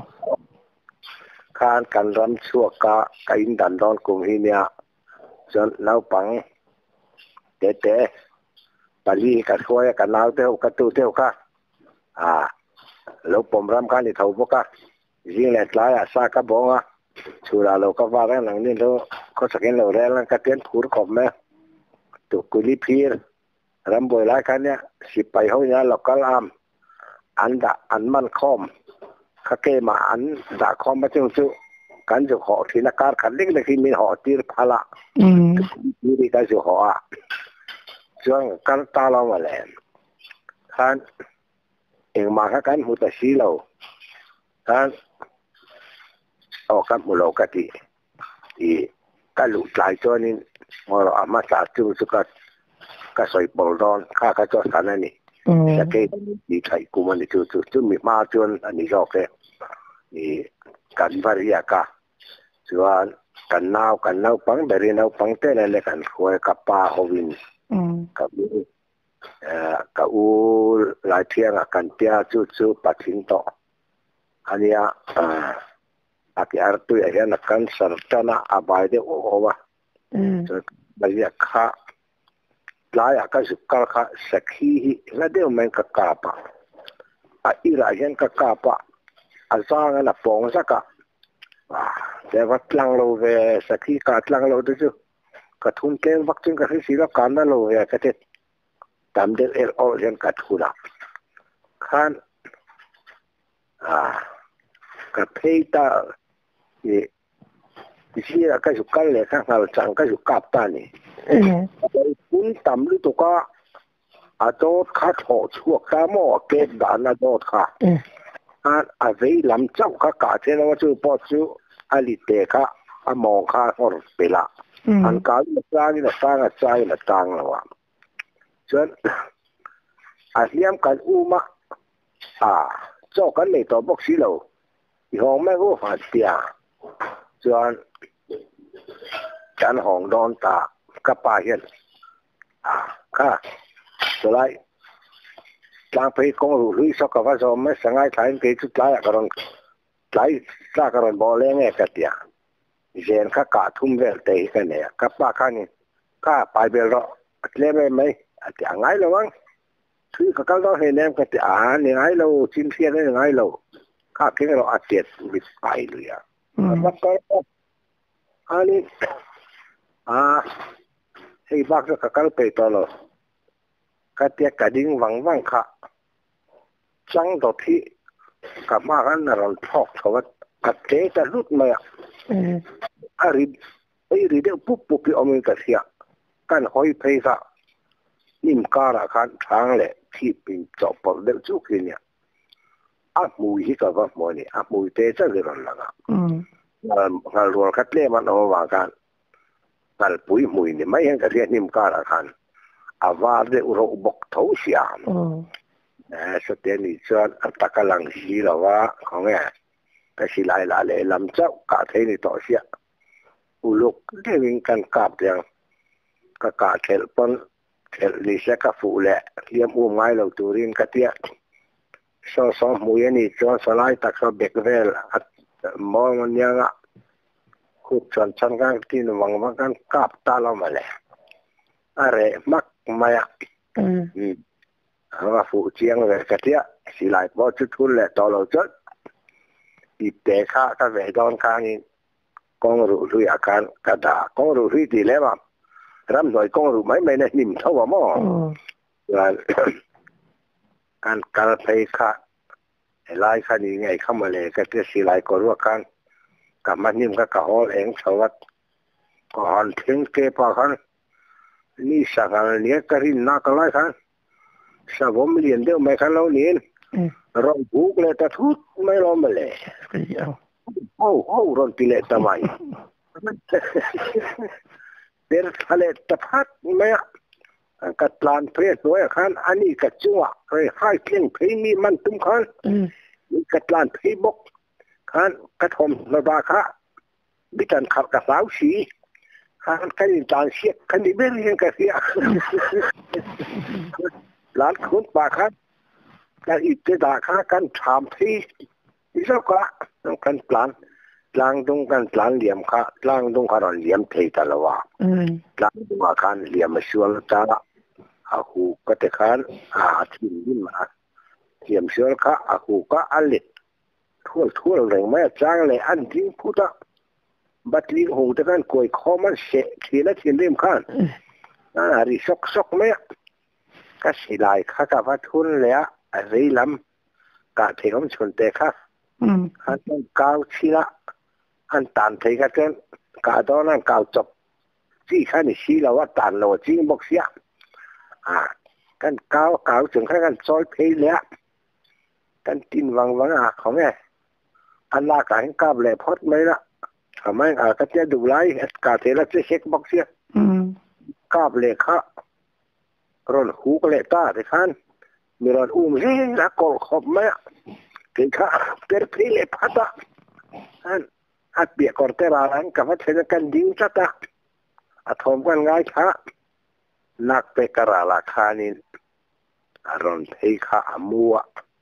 กันรำชั่วกะกินดันดอนกุมหิเนี่ยจนน้าปังเตะปาลีกัดคอยกันน้าเต้ากัดตู้เต้าค่ะแล้วผมรำกันที่เท่าพวกค่ะยิงเล็ดลายสากะบงชูราเราก็ว่าแรงหลังนี่เราก็สักเห็นเราแรงกันเตียนผูดขอบแม่ตุกุลิพีร์รำบ่อยหลายกันเนี่ยสิไปเขาเนี่ยเราก็ลามอันมันคอมข้าเกมาอันด่าคอมมาจุ่กันจะขอที่นักการขันเล็กๆที่มีหอตีร์พละนี่ก็จะขอช่วงกันตาเรามาแล้วท่านเองมากันมุตสีเราท่านออกกับมุโลกติที่กันลุหลายตัวนี้มรอามาสาจุสุกัดก็สวยบอลดอนข้าก็จะสันนี่จะเกิดดีใจกูมันจุมีมาจนอันนี้ก็แค่นี่กันวาริยากาส่วนกันนาวปังเบรีนาวปังเต้นอะไรกันคอยกับป้าฮวินกับอูหลายเที่ยงกันเตียจุปัดทิ้งต่ออันนี้aki artu ya yana kan sartana abaide owa baya kha laya ka sukar kha sakhi la de men ka kapa a ira yan ka kapa azanga na pong saka de watlang lo ve sakhi ka tlang lo de ka thun ke waktin ka si la kan lo ya ka te tam de all yan ka thula khan ka peita ที่ละก็อยู่กันเลยข้างเราจังก็อยู่กับตานี่คุณตำลึกตัวก็อาโจดข้าโถชั่วข้าหม้อเกศดานอาโจดค่ะอาเวลำเจ้าข้ากาเทนว่าจูปอจูอลิเตค่ะอมองข้าหอดเปล่าอันการมาสร้างนี่สร้างใจมาต่างแล้วว่าฉะนั้นอาเลี้ยงกันอู้มาเจ้ากันในตัวบอกสิเราอีห้องแม่ก็ฝันเตียส่วนจันห้องดอนตากับป่าเห็นค่ะสุดท้ายกลางไปกองรู้ลุยสักว่าจะไม่สังเกตเห็นกี่จุดหลายกระรอนหลายสักกระรอนบอลเล่นเนี่ยกันเตียเจนข้ากาทุ่มเวลเตะกันเนี่ยกับป่าข้านี่ข้าไปเบลล์เล่นไม่แต่ยังไงล่ะวังคือข้าก็ต้องเห็นเนี่ยกันแต่ยังไงเราชิมเสียได้ยังไงเราข้าเก่งเราอาเจ็ดมิสไปเลยแล้วก็อันนี้ให้บ้าก็ข้าก็ไปต่อเลยก็เตียกระดิ่งวังค่ะจังตัวที่กับมากันเราทอกเขาว่ากัดเจ๊จะรุดมารีเดียวปุ๊บพี่อเมริกาเสียกันหอยเพย์ค่ะนิ่มการะคันทางเลยที่เป็นจอบปอดเดือดจุกเนี่ยมุยที่กับว่าโมนี่มุยเตะจะเรื่องละกันงานรวมคัดเล่มันเอาว่ากันงานปุยมุยเนี่ยไม่เห็นกับเรียนนิ่มการะคันว่าเรื่องเราบอกเท่าเสียสุดท้ายนี่จวนอัตกำลังสีแล้วว่าของแกก็สิไล่ละเลยลำเจ้ากาเทนี่ต่อเสียอุลุกเรื่องกันกาบอย่างก็กาเทลปนเทลลิเซกฟูแหละเลี้ยมไม้เราตัวเรียนกะเตียสองมุยนี่จวนสลายตักเขาเบกเวลมองมันยังคุกชนชั้นกันที่นวังว่ากันกาบตาเรามาเลยอะไรมักมาว่าฟูเชียงเลยกะเตียสิไล่พอจุดทุนแหละต่อเราจดอีเตะข้าก็เวดอนข้างนี้กองรู้ด้วยอาการกระดากองรู้ด้วยดีแล้วว่ารำหน่อยกองรู้ไม่ได้นิ่มเท่าว่าหม้อการไปข้าไล่ข้านี้ไงเข้ามาเลยก็จะสิไล่ก็รู้กันกับมันนิ่มก็กระหอบเองชาววัดก็หันถึงเก็บผ้ากันนี่สักอะไรเนี่ยก็รินนักไล่กันสาวผมเรียนเดียวไม่ขันเราเนี่ยรอนบุกเลยแต่ทุกไม่รอมาเลยโอ้รอนตีเล็ตทำไมเดี๋ยวทะเลตะพัดไม่กัดลานเพลสด้วยขันอันนี้กัดจังหวะให้เข่งเพลมีมันตุ้มขันนี่กัดลานเพลบกขันกระทมระบาค่ะบิดันขับกระสาวสีขันกันจานเสียขันดิเบรียนกระเสียหลานคุณป่าขันการอิจฉาข้ากันถามที่อีสักละต้องกันปลานล้างตรงกันปลานเหลี่ยมข้าล้างตรงข้าเราเหลี่ยมเทตลอดล้างตรงข้าเหลี่ยมมาช่วยจ้าหูก็แต่ขันทิ้งดิ้นมาเหลี่ยมช่วยข้าหูก็อันเล็ดทั่วแรงไม่จ้างเลยอันทิ้งพุทธบัดลิ้นหูแต่กันกวยคอมันเสะทีละทีเริ่มขันริซอกไม่ก็สิไล่ข้ากับว่าทุนแล้วอะไรลำกาเทกมันชนแต่ค่ะอันต้องก้าวชีละอันตันเทกันเกินกาตอนนั้นก้าวจบที่ข้านี่ชีละว่าตันเราจริงบอกเสียกันก้าวถึงขั้นกันซอยเพลแล้วกันตินวังของไงอันลากายก้าวเลยพอดไหมล่ะทำไมก็จะดูไล่กาเทละจะเช็คบอกเสียก้าวเลยค่ะรอนหูก็เลยตาที่ขันมีรอนเรียงละกอลขอบไหมถึงข้าเปิดเพลย์พัดอัดเบียกอร์เตอร์รังกับว่าเธอกันดิ้งจัดทอมกันง่ายค่ะนักเปกระราคานินรอนเพย์ข้ามัว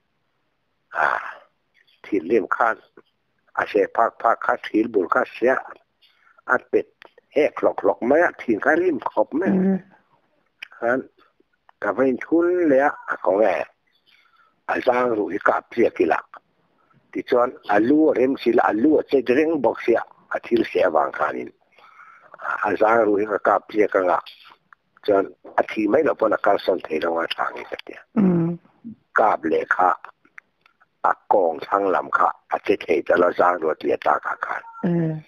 ที่เลี้ยมขันอาเชพักข้าทีลบุลข้าเสียอัดเป็ดแหกหลอกไหมทิ้งข้าริมขอบไหมขันกับเป็นทุนเลยของแกอาจารย์รู้กับเสียกี่หลักที่ชวนอาลูเริ่มสิละอาลูจะเร่งบอกเสียอาทิตย์เสียบางครั้งนี้อาจารย์รู้กับเสียกันละจนอาทิตย์ไม่เราพนักงานสนเทเราว่าทางนี้กันเนี่ยกับเลขาอากองช่างลำค่ะอาจจะเทจะเราสร้างรถเลียตาขาด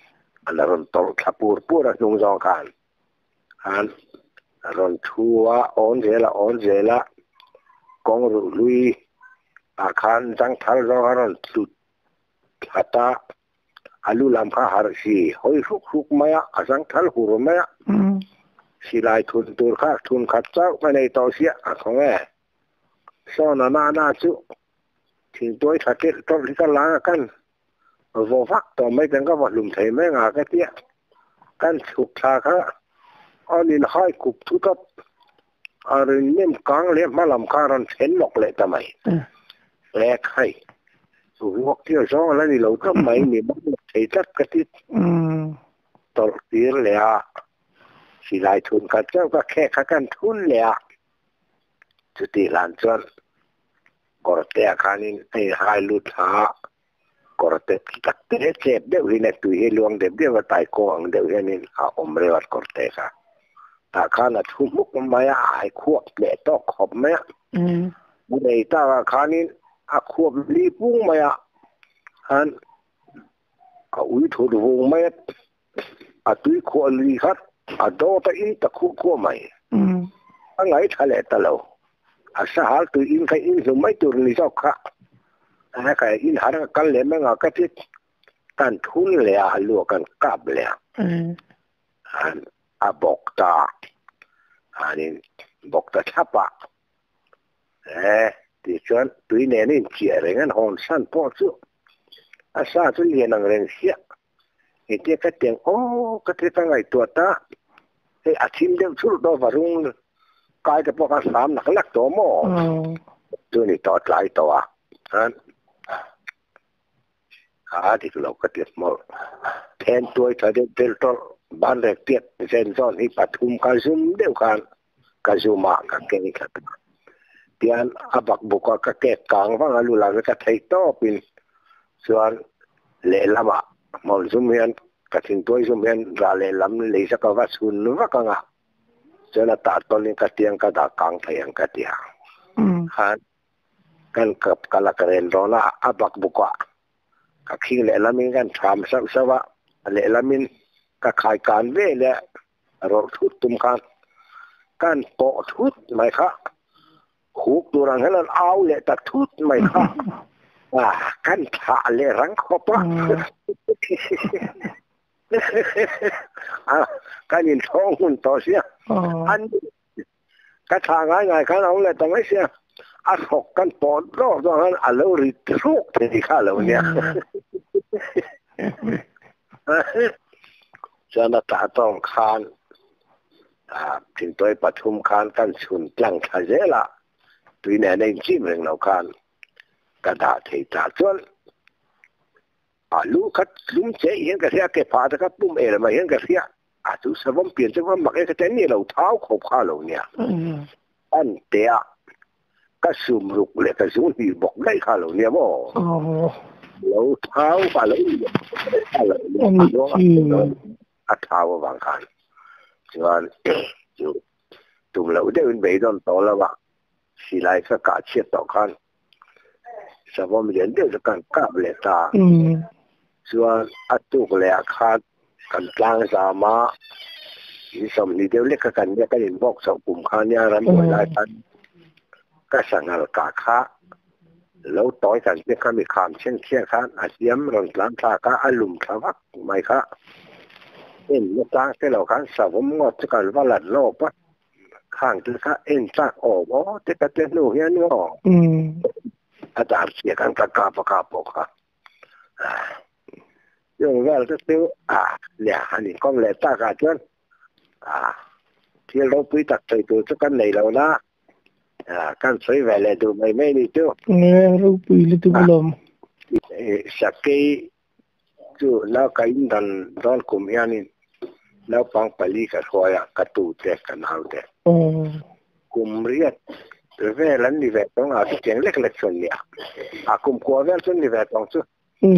อันนั้นตอขับปูระนุ่งจองกันอันนั้นทัวออนเจละกองลุยอาคารจังทัลรอรันสุดฮัตตาอาลูลำข้าหาสีหอยรุกมาอาจังทัลหูรมาสิลายทุนตัวข้าทุนขัดเจ้าไม่ในต่อเสียของแม่ซ้อนหน้าจุทิ้งตัวถัดเก็บต้นที่กันล้างกันวงฟักต่อไม่เป็นก็ว่าลุมไทยไม่งากันเตี้ยกันฉุกชาค่ะอันนี้ให้กุบทุกอันนี้กลางเลี้ยมาลำคารันเห็นหลอกเลยทำไมแลกให้สูงเที่ยวซ้อนแล้วนี่เราทำไมนี่มันใช้จักกระติดตลอดปีเลยอ่ะสิลายทุนขัดเจ้าก็แค่ขัดกันทุนเลยอ่ะจุดที่หลานจวนก็แต่ขานี้ให้หายลุดหาก็แต่ตัดเจ็บเดี๋ยวนี้ตุยลวงเดี๋ยวว่าตายกองเดี๋ยวนี้อาอมเรวัดก็แต่ค่ะถ้าขาน่ะทุ่มมุกมันไม่หายควบเละตอกขอบไหมบุญตาขานี้อาควบรีปุ้งไหมฮันก็อุ้ยถูกวงไหมตุยควบรีครับโดนไปอินตะคุควบไหมอะไรทะเลตะเลวสหตุยอินใครอินสมัยตุลิจอกค่ะใครอินหากันเลยไม่งากติดกันทุนเลยลวกันกับเลยอันบอกตาอันนี้บอกตาชับปะที่ชวนตุยเนี่ยนี่เจี๋ยอะไรงั้นหอนสั้นพอสุซาตุเรียนนังเรียนเสียเห็นเจ้าก็เตียงโอ้ก็เตียงไงตัวตาอาทิตย์เดียวชุดดอกวารุงกายจะพวกกันสามหนักลักตัวหม้อตัวนี้ต่อหลายตัวนั้นที่เราก็เตียงหม้อแทนตัวถ้าเดินตัวบ้านแรกเตียงเส้นซ้อนที่ปฐุมกาซุมเดียวกันกาซุมากับเก่งขัดเตียนอาบักบุกก็แก่กลางฟังลูลาก็ไทยโตเป็นส่วนเล่ละมาหมอซุมเฮียนกระถิ่นตัวซุมเฮียนราเล่ลำเลยสักว่าสุนว่ากังอ่ะส่วนตาตอนนี้ก็เตียงก็ตากลางเตียงก็เตียงกันกับกาลกระเรนรอละอาบักบุกก็คิงเล่ละมินกันทำสักว่าเล่ละมินก็ขายการเว่เลยรถทุดตุ่มกันโปะทุดไหมครับหูตัวรังให้เราเอาเลยตัดทุดไหมครับกันถ่าเลยรังครบละกันยินท้องหุ่นต่อเสียอันก็ทางง่ายๆกันเอาเลยแต่ไม่เสียหกกันปอดรอบตรงนั้นเราริดโรคที่ข้าเราเนี่ยจะน่าตาต้องคานถึงตัวปฐุมคานกันชุนจังทะเจละตัวเนี่ยในจิ้มเรื่องเราคานกระดาษที่ตาจวนลูกคัดลุงเจ๊เห็นกระเทียเก็บผ้าตะกับปุ่มมาเห็นกระเทียทุกสมเปลี่ยนจากว่าหมักเอกแต่นี่เราเท้าขบข้าเราเนี่ยอันเตะก็สุ่มลุกเลยก็สุ่มหีบอกได้ข้าเราเนี่ยบ่เราเท้าข้าเราเท้าบางคันส่วนอยู่ตุ่มเราได้เป็นใบต้นโตแล้วว่าสิไลก็กาเชียต่อคันสมมติเห็นเดียวกันกับเลตาส่วนตุกเลยขาดกันกลางสามาที่สมนิเดียวเล็กกันเนี่ยก็เห็นบอกสองกลุ่มข้าเนี่ยรันหมดหลายพันก็สั่งงานกาค้าแล้วต่อยกันเนี่ยก็มีคำเช่นเชี่ยค้าอาเซียมรันหลังทาก้าอารมณ์ทวักไม่ค่ะเอ็นลูกตาที่เราค้าสาวมอดจะกันว่าหลัดโลกปะข้างที่ข้าเอ็นจากออกว่าจะกระเตนหนูเฮียนี่ออกอาจารย์เสียกันประกาศปกค่ะยังว่าจะเตี้ยเนี่ยอันนี้ก็เลยตากาจนที่เราไปตัดใจตัวสักกันไหนแล้วนะกันสวยแหวนเลยดูไม่นี่ตัวเนี่ยเราไปเลยตัวลมสักกี่จู่แล้วก็อินดันดอนกุมยานินแล้วฟังปลีกับคอยกระตูเตะกันเอาเตะกุมเรียดเวลันนิเวศต้องเอาที่เจียงเล็กๆส่วนเนี่ยกุมกัวเวลส่วนนิเวศต้องสู้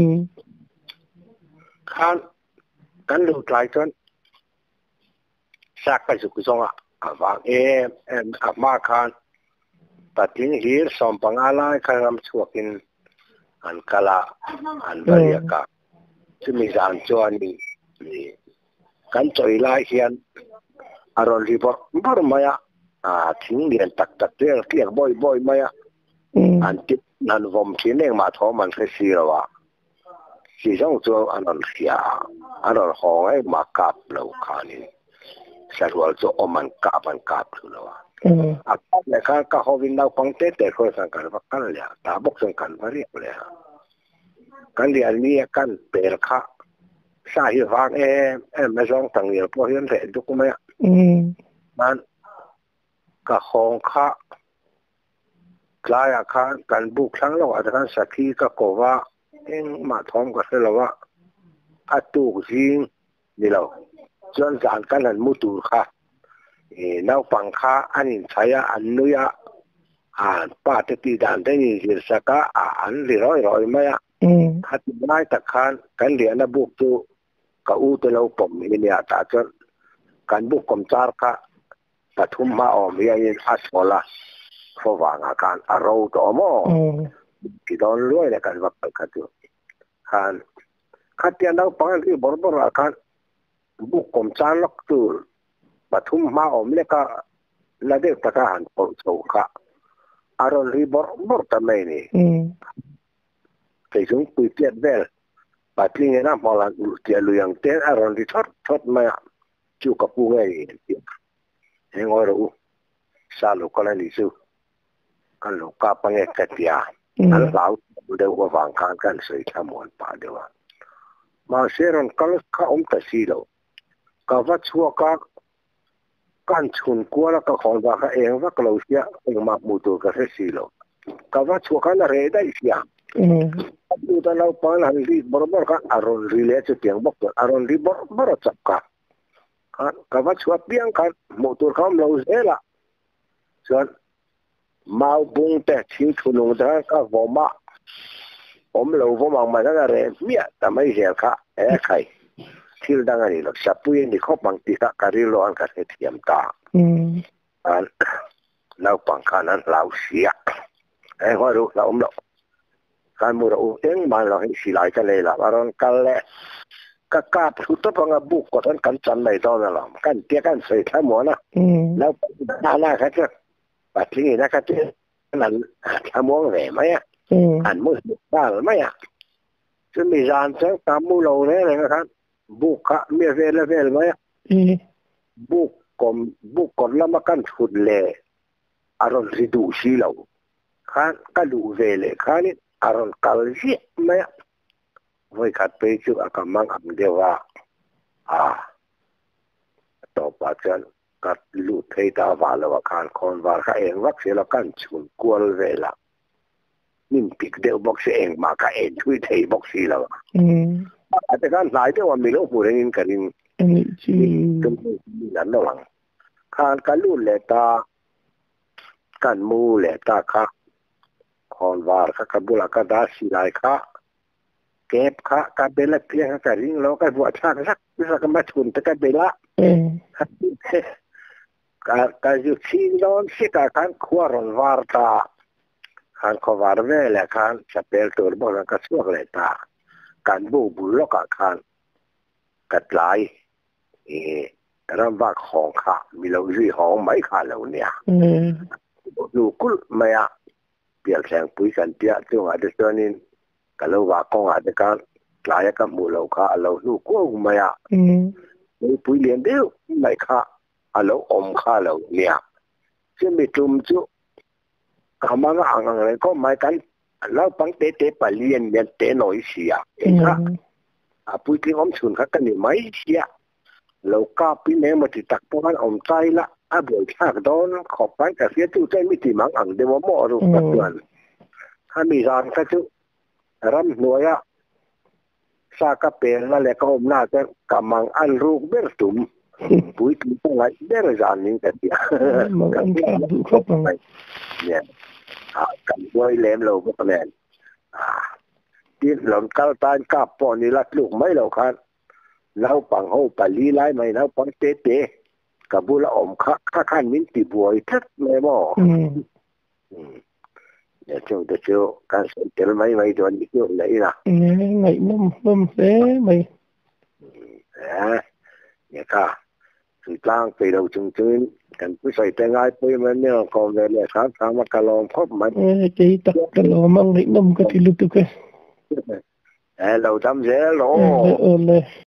กันดูหลายคนสักไปสุขสงฆ์ฟังมาคานตัดทิ้งหิรสมปังอะไรคารมสวกินอันกาลาอันบริยากาจะมีสารจวนนี่นี่กันจ่อยลายเขียนอารมณ์รีบอร์มายทิ้งเรียนตักเรื่องเกี่ยงบ่อยมายอันที่นั่นผมทิ้งเองมาท้อมันแค่สี่แล้วว่าสี่ช่องตัวอันนั้นเสียอันนั้นห้องไอ้มากับเราขานี่สรุปจะมันกับแล้วว่าอ่ะแล้วก็เขาวินเราฟังเตะคนสังกัดว่ากันเลยตาบกสังกัดว่าเรียกเลยกันเรียนนี้กันเปิดค่ะสาเหตุฟังไม่ต้องตั้งเยอะเพราะเห็นเสร็จทุกเมื่อมันก็ห้องค่ะคลายอาคารกันบุกครั้งเราอาจจะกันสักทีก็กว่าเองมาท้องก็เสร็จแล้วว่าอัตุกจริงนี่เราจนการกันนั้นมุตุค่ะเราฟังค่ะอันนี้ใช้อันนู้ยป้าจะตีด่านได้ยินเสียงสักอันเรื่อยไหมขัดไม่ตะคานกันเรียนบุกตัวก็อู้ตัวเราผมเนี่ยแต่จนกันบุกกรมจารค่ะแต่ทุ่มมาออกมีอะไรอัศวละเพราะว่าอาการอารมณ์ตัวมั่งที่โดนรวยเลยกันว่ากันตัวขัดเรียนเราฟังที่บริอาการบุกกรมจารลักตัวแต่ทุ่มมาออกมีก็ละเด็กตะการปนสุขะอารมณ์รีบอร์ทำไมนี่แต่ถึงคุยเกี่ยวกับปัจจุบันนะพอเราเกี่ยวกับอย่างเต้นอารมณ์ที่ทอดมาจู่กับผู้ง่ายเห็นว่าเราสาลูกอะไรนี่สู้กันลูกกับปังเอกตียนั่นเราเดี๋ยวว่าฟังกันใส่ขมวนป่าเดี๋ยวมาเสียงกันข้าตัดสิโลก็ว่าชัวกันชุนกัวแล้วก็ของว่าเขาเองว่าเราเสียเองมาหมู่ตัวก็เสียโลก็ว่าชัวกันอะไรได้เสียดูแต่เราปานหันรีบอร์ก็อารมณ์รีเลย์จะเตียงบอกตัวอารมณ์รีบอร์จับกันก็ว่าชัวเตียงกันหมู่ตัวเขาเราเสียละส่วนมาบุ้งแต่ทิ้งทุนงแต่ก็ว่ามาผมเราว่ามันนั่นอะไรเมียแต่ไม่เสียค่ะใครที่ดังนี้หรอกสับปุยนี่เขาบางทีก็การิโลอันก็เทียมตาเราปังขานั้นเราเสียว่ารู้เราเราการมูเราเองมาเราให้สิลายกันเลยล่ะว่าเรากันแหละก็กาบสุดตัวงบุกก็ท่านกันจันไม่ต้องนะหรอกกันเตี้ยกันใส่ทั้งหมดนะแล้วหน้าเขาจะปัจจุบันนะครับที่นั่นทั้งหมดเลยไหมอันมืดบ้างไหมจะมีจานเช้าตามมูเราเนี่ยนะครับบุกค่ะมีเวลไหมบุกก่อนแล้วมากันชุดเลยอารมณ์รีดูสิเราค่ะก็ดูเวลค่ะนี่อารมณ์กัลจีไหมไว้ขัดไปจุกอามังอันเดียวว่าต่อไปจะกัดลุเทตาวาลว่าการคนว่าเขาเองวักเสียแล้วกันชุนกวนเวลานิ่มปิกเดียวบอกเองมาก็เองช่วยเทบอกสิแล้วอาจจะการหลายที่ว่ามีโลกผู้เรียนกันนี่ก็มีนั้นระวังการลุ่นเลตาการมูเลตาค่ะคนว่าเขากบุลกดาสิไลค่ะเก็บค่ะการเบลเพียงการริ่งแล้วก็บวชชาติสักมาชุนแต่การเบลละการยุติโดนสิการขวารวาร์ตาการขวารเวลการจะเป็นตัวบริการสวกเลตาการบูบุลกการกัดไหลรำบักของข้ามีเราจีของไม่ขาดแล้วเนี่ยดูกุลไม่เปลี่ยนแสงปุ๋ยกันเดียตัวอาจจะตัวนี้ก็เราว่าของอาจจะการหลายกับมูเราข้าเราดูกู้ไม่มีปุ๋ยเลี้ยงเดียวไม่ข้าเราข้าเราเนี่ยซึ่งมีจุ่มจุเขามาอ่างอะไรก็ไม่กันเราปังเตะไปเลี้ยงเตะหน่อยเสียเองค่ะปุ๋ยที่ชุนเขากันนี่ไม่เสียเราก็ปีนี้มาติดตักพวกนั้นใจละบ่อยชากโดนขอบไปแต่เสียตู้ใจไม่ติมังอังเดี๋ยวว่าหม้อรูปตัวนถ้ามีรางก็จะรำหน่วยซากระเป็นแล้วแหละก็หน้าจะกำมังอันรูปเบื้องตุ่มปุ๋ยที่พวกนั้นเบื้องจานนี้กันเดียวกันครบไปเนี่ยกันด้วยเล่มเราก็แน่นที่หล่นก้าวตานกับปอนี่รัดลูกไม่เราครับเราปังหูปลีไล่ไม่เราปังเตะกับบุละอมข้าขันมินติบวยทัดไม่บ่เดี๋ยวเจ้าการสนใจไม่โดนอีกเรื่องไหนล่ะไงนุ่มเอ๊ะไม่เนี่ยค่ะสุดล่างไปเราจงจื้นกันผู้ใส่แต่ง่ายไปมันเนี่ยก็เลยครับทางมากระลองครบมันใจตักกระลอมั่งนิดนมก็ที่ลุตุกเราทำเสียหรอเลย